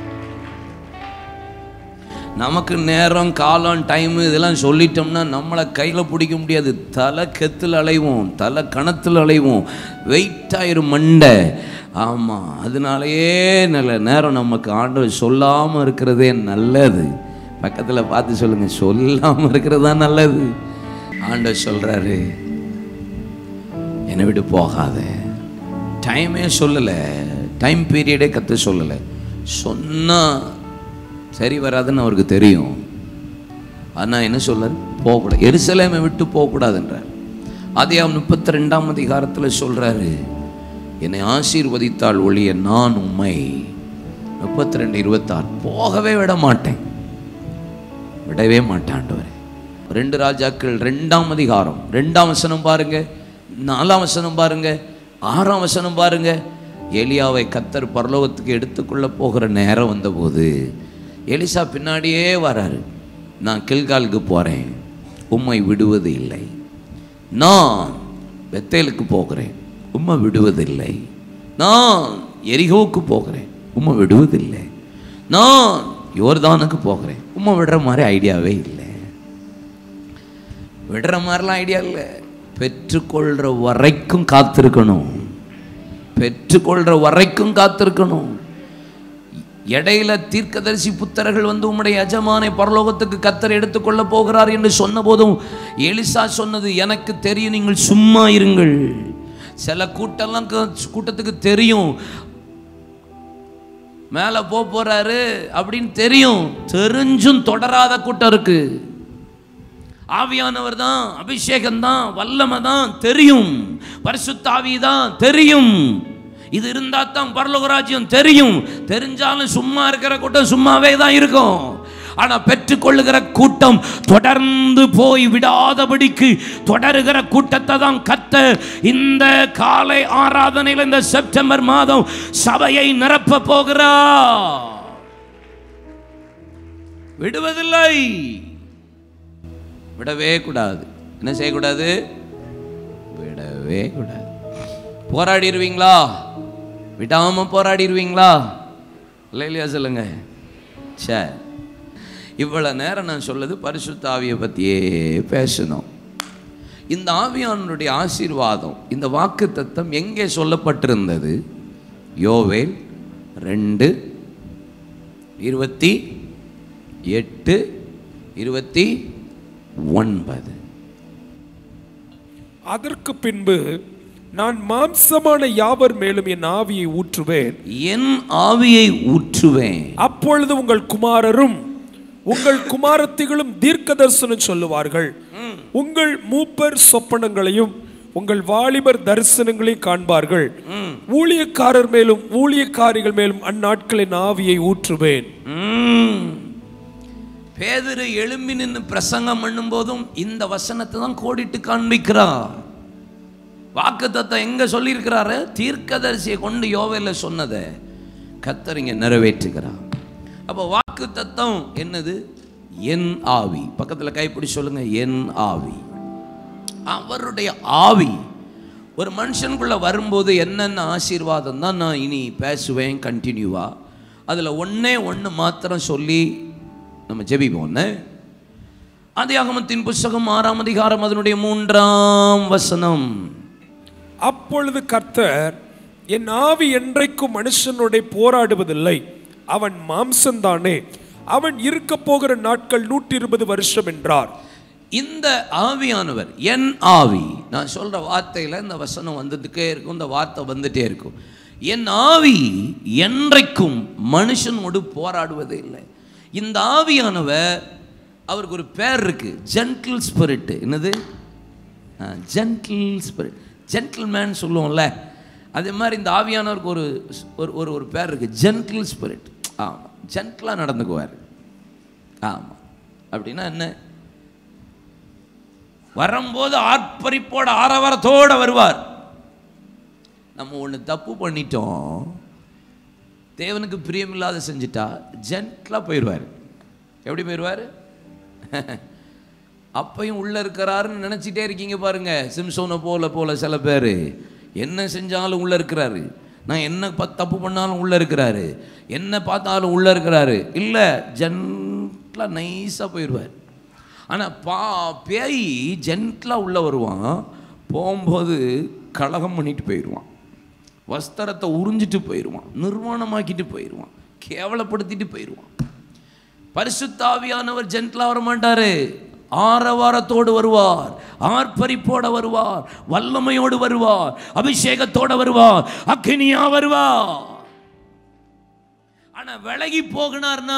நமக்கு நேரம், காலம், டைமு இதெல்லாம் சொல்லிட்டோம்னா நம்மளை கையில் பிடிக்க முடியாது. தலை கெத்தில் அலைவோம், தலை கணத்தில் அலைவோம், வெயிட்டாயிரும் மண்டை. ஆமாம், அதனாலேயே நல்ல நேரம் நமக்கு ஆண்டவர் சொல்லாமல் இருக்கிறதே நல்லது. பக்கத்தில் பார்த்து சொல்லுங்க, சொல்லாமல் இருக்கிறது தான் நல்லது. ஆண்டவர் சொல்கிறாரு, என்னை விட்டு போகாத. டைமே சொல்லலை, டைம் பீரியடே கற்று சொல்லலை. சொன்னால் சரி வராதுன்னு அவருக்கு தெரியும். ஆனால் என்ன சொல்றாரு, போகக்கூடாது, எருசலேமை விட்டு போகக்கூடாதுன்றார். ஆதியாகமம் முப்பத்தி ரெண்டாம் அதிகாரத்தில் சொல்கிறாரு, என்னை ஆசீர்வதித்தால் ஒழிய நான் உம்மை, முப்பத்தி ரெண்டு இருபத்தாறு, போகவே விட மாட்டேன், விடவே மாட்டாண்டவர். ரெண்டு ராஜாக்கள் ரெண்டாம் அதிகாரம் ரெண்டாம் வசனம் பாருங்க, நாலாம் வசனம் பாருங்க, ஆறாம் வசனம் பாருங்க. எலியாவை கர்த்தர் பரலோகத்துக்கு எடுத்துக்கொள்ள போகிற நேரம் வந்தபோது எலிசா பின்னாடியே வராரு, நான் கில்காலுக்கு போகிறேன், உம்மை விடுவது இல்லை. நான் பெத்தேலுக்கு போகிறேன், உம்மை விடுவதில்லை. நான் எரிகோவுக்கு போகிறேன், உம்மை விடுவதில்லை. நான் யோர்தானுக்கு போகிறேன், உம்மை விடுற மாதிரி ஐடியாவே இல்லை. விடுற மாதிரிலாம் ஐடியா இல்லை. பெற்றுக்கொள்கிற வரைக்கும் காத்திருக்கணும். பெற்றுக்கொள்கிற வரைக்கும் காத்திருக்கணும். இடையில தீர்க்கதரிசி புத்தர்கள் வந்து உம்முடைய எஜமானை பரலோகத்துக்கு கர்த்தர் எடுத்துக்கொள்ள போகிறார் என்று சொன்ன போதும் எலிசா சொன்னது, எனக்கு தெரியும், நீங்கள் சும்மா இருங்கள். சில கூட்டம்லாம் கூட்டத்துக்கு தெரியும் மேலே போக போறாரு அப்படின்னு தெரியும், தெரிஞ்சும் தொடராத கூட்டம் இருக்கு. ஆவியானவர் தான், அபிஷேகம் தான், வல்லமை தான் தெரியும், பரிசுத்த ஆவி தான் தெரியும். இது இருந்தா தான் பரலோக ராஜ்யம் தெரியும். தெரிஞ்சாலும் சும்மா இருக்கிற கூட்டம் சும்மாவே தான் இருக்கும். ஆனா பெற்றுக்கொள்ளுகிற கூட்டம் தொடர்ந்து போய் விடாதபடிக்கு தொடருகிற கூட்டத்தை தான் கர்த்தர் இந்த காலை ஆராதனையில் இந்த செப்டம்பர் மாதம் சபையை நிரப்ப போகிறார். விடுவதில்லை, விடவே கூடாது. என்ன செய்யக்கூடாது? விடவே கூடாது. போராடிடுவீங்களா? விடாம போராடிடுவீங்களா? இல்லை இல்லையா சொல்லுங்க. சரி, இவ்வளவு நேரம் நான் சொல்லுது பரிசுத்த ஆவியை பற்றியே பேசணும். இந்த ஆவியானுடைய ஆசீர்வாதம், இந்த வாக்கு தத்தம் எங்கே சொல்லப்பட்டிருந்தது? யோவேல் ரெண்டு இருபத்தி எட்டு இருபத்தி ஒன்பது. அதற்கு பின்பு நான் மாம்சமான யாவர் மேலும் என் ஆவியை ஊற்றுவேன், என் ஆவியை ஊற்றுவேன். அப்பொழுது உங்கள் குமாரரும் உங்கள் குமாரத்திகளும் தீர்க்க தரிசனம் சொல்லுவார்கள். உங்கள் மூப்பர் சொப்பனங்களையும் உங்கள் வாலிபர் தரிசனங்களையும் காண்பார்கள். ஊழியக்காரர் மேலும் ஊழியக்காரிகள் மேலும் அந்நாட்களின் ஆவியை ஊற்றுவேன். பேதுரு எழும்பி நின்று பிரசங்கம் பண்ணும் போதும் இந்த வசனத்தை தான் கோடிட்டு காண்பிக்கிறார். வாக்குத்தத்தம் எங்க சொல்லி இருக்கிறாரு? தீர்க்கதரிசியை கொண்டு யோவேல சொன்னதை கர்த்தர் இங்க நிறைவேற்றுகிறார். அப்போ வாக்கு தத்தம் என்னது? என் ஆவி. பக்கத்துல கைப்பிடி சொல்லுங்க, என் ஆவி. அவருடைய ஆவி ஒரு மனுஷனுக்குள்ள வரும்போது என்னென்ன ஆசீர்வாதம் தான் நான் இனி பேசுவேன் கண்டினியூவா. அதுல ஒன்னே ஒன்று மாத்திரம் சொல்லி நம்ம ஜெபிப்போம். ஆதியாகமத்தின் புத்தகம் ஆறாம் அதிகாரம் அதனுடைய மூன்றாம் வசனம். அப்பொழுது கர்த்தர், என் ஆவி என்றைக்கும் மனுஷனுடைய போராடுவதில்லை, அவன் மாம்சந்தானே, அவன் இருக்க போகிற நாட்கள் நூற்றி இருபது வருஷம் என்றார். இந்த ஆவியானவர், என் ஆவி, நான் சொல்ற வார்த்தையில இந்த வசனம் வந்துட்டே இருக்கும், இந்த வார்த்தை வந்துட்டே இருக்கும். என் ஆவி என்றைக்கும் மனுஷனோடு போராடுவதே இல்லை. இந்த ஆவியானவர், அவருக்கு ஒரு பேர் இருக்கு, ஜென்டில் ஸ்பிரிட். என்னது? ஜென்டில் ஸ்பிரிட், ஜென்டில்மேன் சொல்லுவோம்ல, அதே மாதிரி இந்த ஆவியானவருக்கு ஒரு ஒரு ஒரு பேர் இருக்கு, ஜென்டில் ஸ்பிரிட். ஆமாம், ஜென்டிலாக நடந்துக்குவார். ஆமாம், அப்படின்னா என்ன? வரும்போது ஆர்ப்பரிப்போட ஆரவாரத்தோட வருவார். நம்ம ஒன்று தப்பு பண்ணிட்டோம், தேவனுக்கு பிரியமில்லாத செஞ்சுட்டா ஜென்டிலாக போயிடுவார். எப்படி போயிடுவார்? அப்பையும் உள்ள இருக்கிறாருன்னு நினச்சிட்டே இருக்கீங்க பாருங்க. சிம்சோனை போல போல சில பேர் என்ன செஞ்சாலும் உள்ள இருக்கிறாரு, நான் என்ன தப்பு பண்ணாலும் உள்ள இருக்கிறாரு, என்ன பார்த்தாலும் உள்ள இருக்கிறாரு. இல்லை, ஜென்டிலாக நைஸாக போயிடுவார். ஆனால் பா பேய் ஜென்டிலாக உள்ள வருவான், போகும்போது கலகம் பண்ணிட்டு போயிடுவான், வஸ்திரத்தை உறிஞ்சிட்டு போயிடுவான், நிர்வாணமாக்கிட்டு போயிடுவான், கேவலப்படுத்திட்டு போயிடுவான். பரிசுத்த ஆவியானவர் ஜென்டிலாக வர மாட்டாரு, ஆரவாரத்தோடு வருவார், ஆர்ப்பரிப்போட வருவார், வல்லமையோடு வருவார், அபிஷேகத்தோடு வருவார், அக்னியா வருவார். ஆனா விலகி போகினார்னா,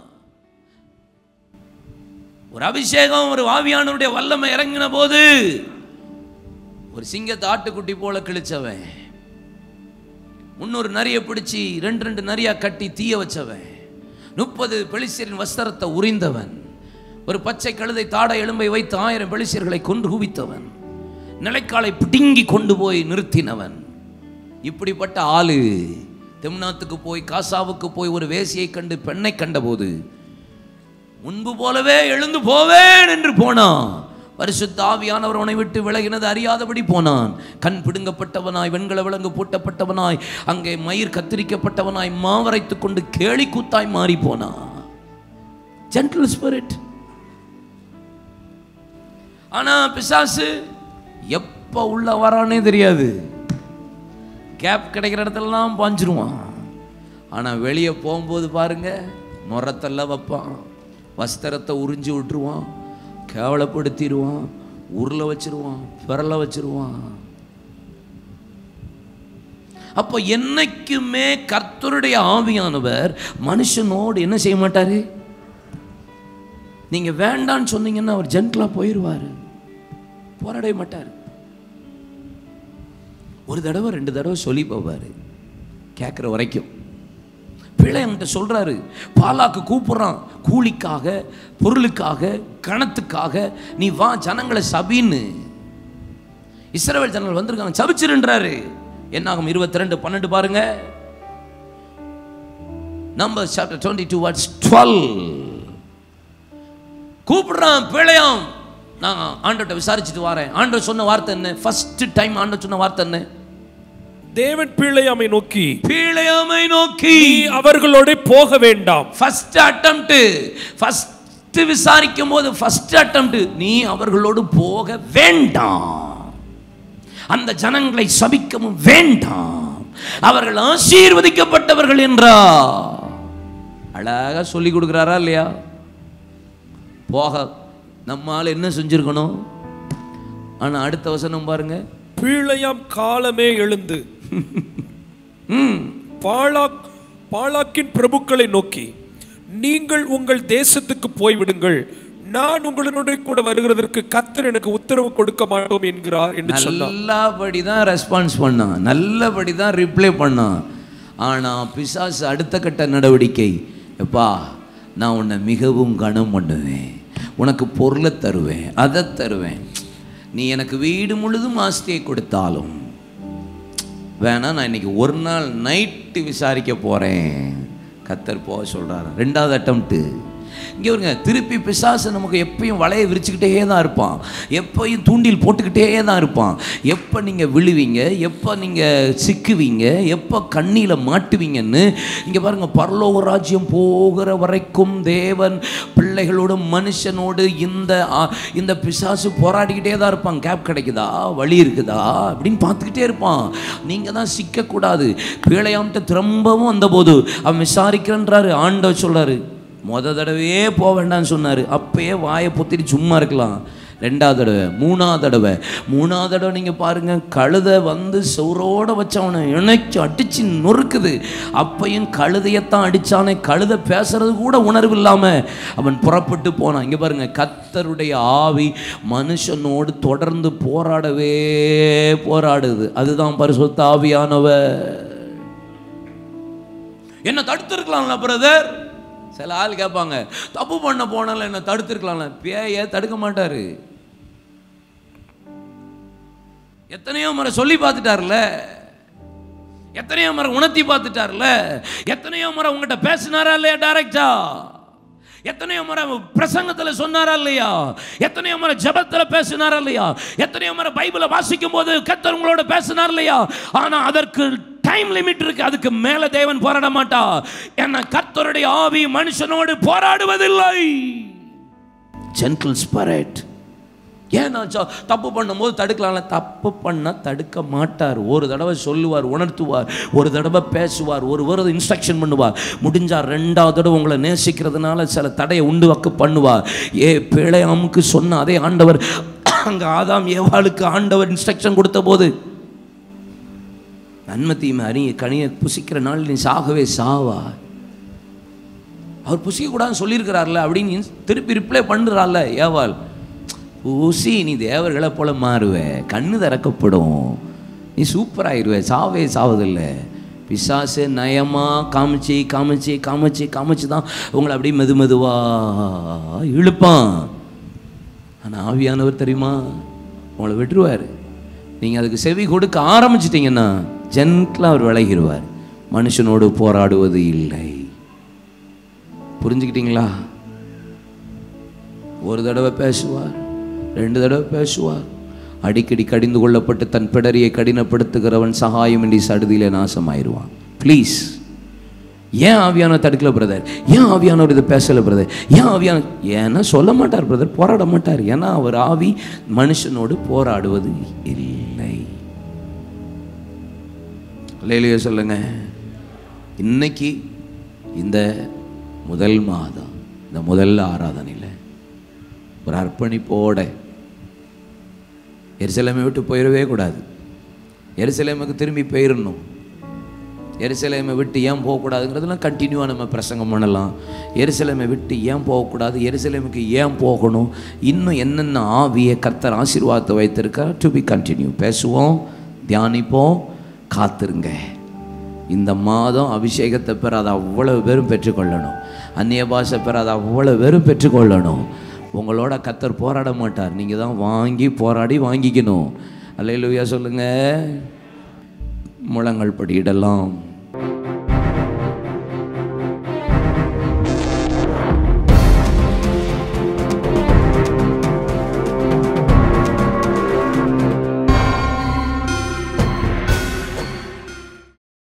ஒரு அபிஷேகம், ஒரு ஆவியானவருடைய வல்லமை இறங்கின போது ஒரு சிங்கத்தை ஆட்டுக்குட்டி போல கிழிச்சவன், முன்னூறு நரிய பிடிச்சி ரெண்டு ரெண்டு நரியா கட்டி தீய வச்சவன், முப்பது பெலிஸ்தரின் வஸ்திரத்தை உரிந்தவன், ஒரு பச்சை கழுதை தாடை எலும்பை வைத்து ஆயிரம் பெலிஸ்தர்களை கொன்று குவித்தவன், நிலைக்காலை பிடுங்கி கொண்டு போய் நிறுத்தினவன். இப்படிப்பட்ட ஆளு திம்னாத்துக்கு போய் காசாவுக்கு போய் ஒரு வேசியை கண்டு பெண்ணை கண்டபோது முன்பு போலவே எழுந்து போவேன் என்று போனான். பரிசுத்த ஆவியானவர் அவனை விட்டு விலகினது அறியாதபடி போனான். கண் பிடுங்கப்பட்டவனாய், வெண்கல விலங்கு பூட்டப்பட்டவனாய், அங்கே மயிர் கத்திரிக்கப்பட்டவனாய், மாவரைத்துக் கொண்டு கேலி கூத்தாய் மாறி போனான். Gentle spirit. ஆனா பிசாசு எப்ப உள்ள வரானே தெரியாது. கேப் கிடைக்கிற இடத்துலலாம் பாஞ்சிருவான். ஆனா வெளியே போகும்போது பாருங்க, நுரத்தெல்லாம் வைப்பான், வஸ்திரத்தை உறிஞ்சி விட்டுருவான், கேவலப்படுத்திடுவான், உருளை வச்சிருவான், பிறல வச்சிருவான். அப்போ என்னைக்குமே கர்த்தருடைய ஆவியானவர் மனுஷனோடு என்ன செய்ய மாட்டாரு? நீங்க வேண்டான்னு சொன்னீங்கன்னா அவர் ஜென்டிலா போயிடுவாரு, போராடவே மாட்டார். ஒரு தடவை ரெண்டு தடவை சொல்லி போவாரு, கேட்குற வரைக்கும். பிள்ளை என்கிட்ட சொல்றாரு, பாலாக்கு கூப்பிடுறான், கூலிக்காக, பொருளுக்காக, கணத்துக்காக, நீ வா ஜனங்களை சபின்னு. இஸ்ரவேல் ஜனங்கள் வந்திருக்காங்க, சபிச்சிருன்றாரு. என்னாகும் இருபத்தி ரெண்டு பன்னெண்டு பாருங்க. Number chapter twenty two verse twelve. கூப்பிடுறான் பிள்ளையாம், நான் ஆண்டவர்கிட்ட விசாரிச்சுட்டு வரேன். ஆண்டவர் சொன்ன வார்த்தை என்ன? ஃபர்ஸ்ட் டைம் ஆண்டவர் சொன்ன வார்த்தை என்ன? தேவன் பிள்ளையாமை நோக்கி, பிள்ளையாமை நோக்கி நீ அவர்களோட போக வேண்டாம். ஃபர்ஸ்ட் அட்டெம்ப்ட், ஃபர்ஸ்ட் விசாரிக்கும் போது ஃபர்ஸ்ட் அட்டெம்ப்ட், நீ அவர்களோடு போக வேண்டாம், அந்த ஜனங்களை சபிக்கவும் வேண்டாம், அவர்கள் ஆசீர்வதிக்கப்பட்டவர்கள் என்றா. அழகா சொல்லி கொடுக்கிறாரா இல்லையா? போக நம்மால என்ன செஞ்சிருக்கணும்? ஆனா அடுத்த வசனம் பாருங்க, பிள்ளையாம் காலமே எழுந்து பாலாக் பாலாக்கின் பிரபுக்களை நோக்கி, நீங்கள் உங்கள் தேசத்துக்கு போய்விடுங்கள், நான் உங்களுடைய கூட வருகிறதற்கு கர்த்தர் எனக்கு உத்தரவு கொடுக்க மாட்டோம் என்கிறார் என்று சொன்னார். நல்லபடிதான் ரெஸ்பான்ஸ் பண்ணான், நல்லபடிதான் ரிப்ளை பண்ணான். ஆனா பிசாசு அடுத்த கட்ட நடவடிக்கை, எப்பா நான் உன்னை மிகவும் கனம் பண்ணுவேன், உனக்கு பொருளை தருவேன், அதை தருவேன், நீ எனக்கு வீடு முழுதும் ஆஸ்தியை கொடுத்தாலும் வேணா, நான் இன்னைக்கு ஒரு நாள் நைட்டு விசாரிக்க போறேன். கர்த்தர் போக சொல்றாரு. ரெண்டாவது அட்டெம்ப்ட். இங்கே வருங்க, திருப்பி பிசாசு நமக்கு எப்பயும் வலையை விரிச்சுக்கிட்டே தான் இருப்பான், எப்பயும் தூண்டில் போட்டுக்கிட்டே தான் இருப்பான். எப்போ நீங்கள் விழுவீங்க, எப்போ நீங்கள் சிக்குவீங்க, எப்போ கண்ணியில் மாட்டுவீங்கன்னு. இங்கே பாருங்கள், பரலோக ராஜ்யம் போகிற வரைக்கும் தேவன் பிள்ளைகளோடு மனுஷனோடு இந்த இந்த பிசாசு போராடிக்கிட்டே தான் இருப்பான். கேப் கிடைக்குதா, வழி இருக்குதா அப்படின்னு பார்த்துக்கிட்டே இருப்பான். நீங்கள் தான் சிக்கக்கூடாது. பிள்ளையாம்கிட்ட திரும்பவும் வந்தபோது அவன் விசாரிக்கிறன்றாரு. ஆண்டவர் சொல்றாரு, முத தடவையே போக வேண்டாம்னு சொன்னார், அப்பயே வாயை பொத்திட்டு சும்மா இருக்கலாம். ரெண்டாவது தடவை, மூணாவது தடவை, மூணாவது தடவை நீங்கள் பாருங்கள், கழுதை வந்து சோரோட வச்சவனை இணைச்சு அடிச்சு நொறுக்குது. அப்பையும் கழுதையத்தான் அடித்தானே, கழுதை பேசுறது கூட உணர்வு இல்லாமல் அவன் புறப்பட்டு போனான். இங்கே பாருங்கள், கர்த்தருடைய ஆவி மனுஷனோடு தொடர்ந்து போராடவே போராடுது. அதுதான் பரிசுத்த ஆவியானவர். என்ன தடுத்திருக்கலாம்ல பிரதர்? சில ஆள் கேட்பாங்க, தப்பு பண்ண போனால என்ன தடுத்திருக்கலாம்ல. பேய தடுக்க மாட்டாரு. எத்தனையோ முறை சொல்லி பார்த்துட்டார்ல, எத்தனையோ முறை உணர்த்தி பார்த்துட்டார்ல, எத்தனையோ முறை உங்ககிட்ட பேசினாரா இல்லையா டைரக்டா, எத்தனையோ முறை பிரசங்கத்தில் சொன்னாரா இல்லையா, எத்தனையோ முறை ஜெபத்தில் பேசினாரா இல்லையா, எத்தனையோ முறை பைபிளை வாசிக்கும் போது கர்த்தர் உங்களோட பேசினார் இல்லையா. ஆனா அதற்கு டைம் லிமிட் இருக்கு. அதுக்கு மேல தேவன் போராட மாட்டா. ஏன்னா கர்த்தருடைய ஆவி மனுஷனோடு போராடுவதில்லை. Gentle spirit. ஏன்னா தப்பு பண்ணும்போது தடுக்கலாம்ல, தப்பு பண்ண தடுக்க மாட்டார். ஒரு தடவை சொல்லுவார், உணர்த்துவார், ஒரு தடவை பேசுவார், ஒரு வருடம் இன்ஸ்ட்ரக்ஷன் பண்ணுவார். முடிஞ்சார் ரெண்டாவது தடவை உங்களை நேசிக்கிறதுனால சில தடையை உண்டு வக்க பண்ணுவார். ஏ பிள்ளையாமுக்கு சொன்ன அதே ஆண்டவர் அங்கே ஆதாம் ஏவாளுக்கு ஆண்டவர் இன்ஸ்ட்ரக்ஷன் கொடுத்த போது, நன்மை தீமை அறிய கனியை புசிக்கிற நாள் நீ சாகவே சாவா, அவர் புசிக்கக்கூடாதுன்னு சொல்லியிருக்கிறார்ல அப்படின்னு திருப்பி ரிப்ளை பண்ணுறாள்ல ஏவாள். ஊசி நீ தேவர்களை போல மாறுவே, கண்ணு திறக்கப்படும், நீ சூப்பராகிடுவே, சாவே சாவதில்லை. பிசாசு நயமாக காமிச்சு காமிச்சு காமிச்சு காமிச்சு தான் உங்களை அப்படியே மெது மெதுவாக இழுப்பான். ஆனால் ஆவியானவர் தெரியுமா, உங்களை விட்டுருவார். நீங்கள் அதுக்கு செவி கொடுக்க ஆரம்பிச்சிட்டிங்கன்னா ஜென்டிலாக அவர் விலகிடுவார். மனுஷனோடு போராடுவது இல்லை. புரிஞ்சுக்கிட்டீங்களா? ஒரு தடவை பேசுவார், ரெண்டு தடவை பேசுவார். அடிக்கடி கடிந்து கொள்ளப்பட்டு தன் பிடரியை கடினப்படுத்துகிறவன் சகாயமின்றி சடுதியிலே நாசமாயிருவான். ப்ளீஸ். ஏன் ஆவியானவர் தடுக்கல பிரதர்? ஏன் ஆவியானவர் இதை பேசலை பிரதர்? ஏன் ஆவியான ஏன்னா சொல்ல மாட்டார் பிரதர், போராட மாட்டார். ஏன்னா அவர் ஆவி மனுஷனோடு போராடுவது இல்லை. அல்லேலூயா சொல்லுங்க. இன்னைக்கு இந்த முதல் மாதம், இந்த முதல் ஆராதனையில் ஒரு அர்ப்பணிப்போட எருசலேமை விட்டு போயிடவே கூடாது. எருசலேமுக்கு திரும்பி போயிடணும். எருசலேமை விட்டு ஏன் போகக்கூடாதுங்கிறதுலாம் கண்டினியூவாக நம்ம பிரசங்கம் பண்ணலாம். எருசலேமை விட்டு ஏன் போகக்கூடாது, எருசலேமுக்கு ஏன் போகணும், இன்னும் என்னென்ன ஆவியை கர்த்தர் ஆசீர்வாதத்தை வைத்திருக்கார், டு பி கண்டினியூ பேசுவோம், தியானிப்போம், காத்திருங்க. இந்த மாதம் அபிஷேகத்தை பெற அதை அவ்வளவு பேரும் பெற்றுக்கொள்ளணும். அந்நிய பாஷை பெற அதை அவ்வளவு பேரும் பெற்றுக்கொள்ளணும். உங்களோட கர்த்தர் போராட மாட்டார், நீங்கள் தான் வாங்கி போராடி வாங்கிக்கணும். அல்லேலூயா சொல்லுங்க. முழங்கள் படியிடலாம்.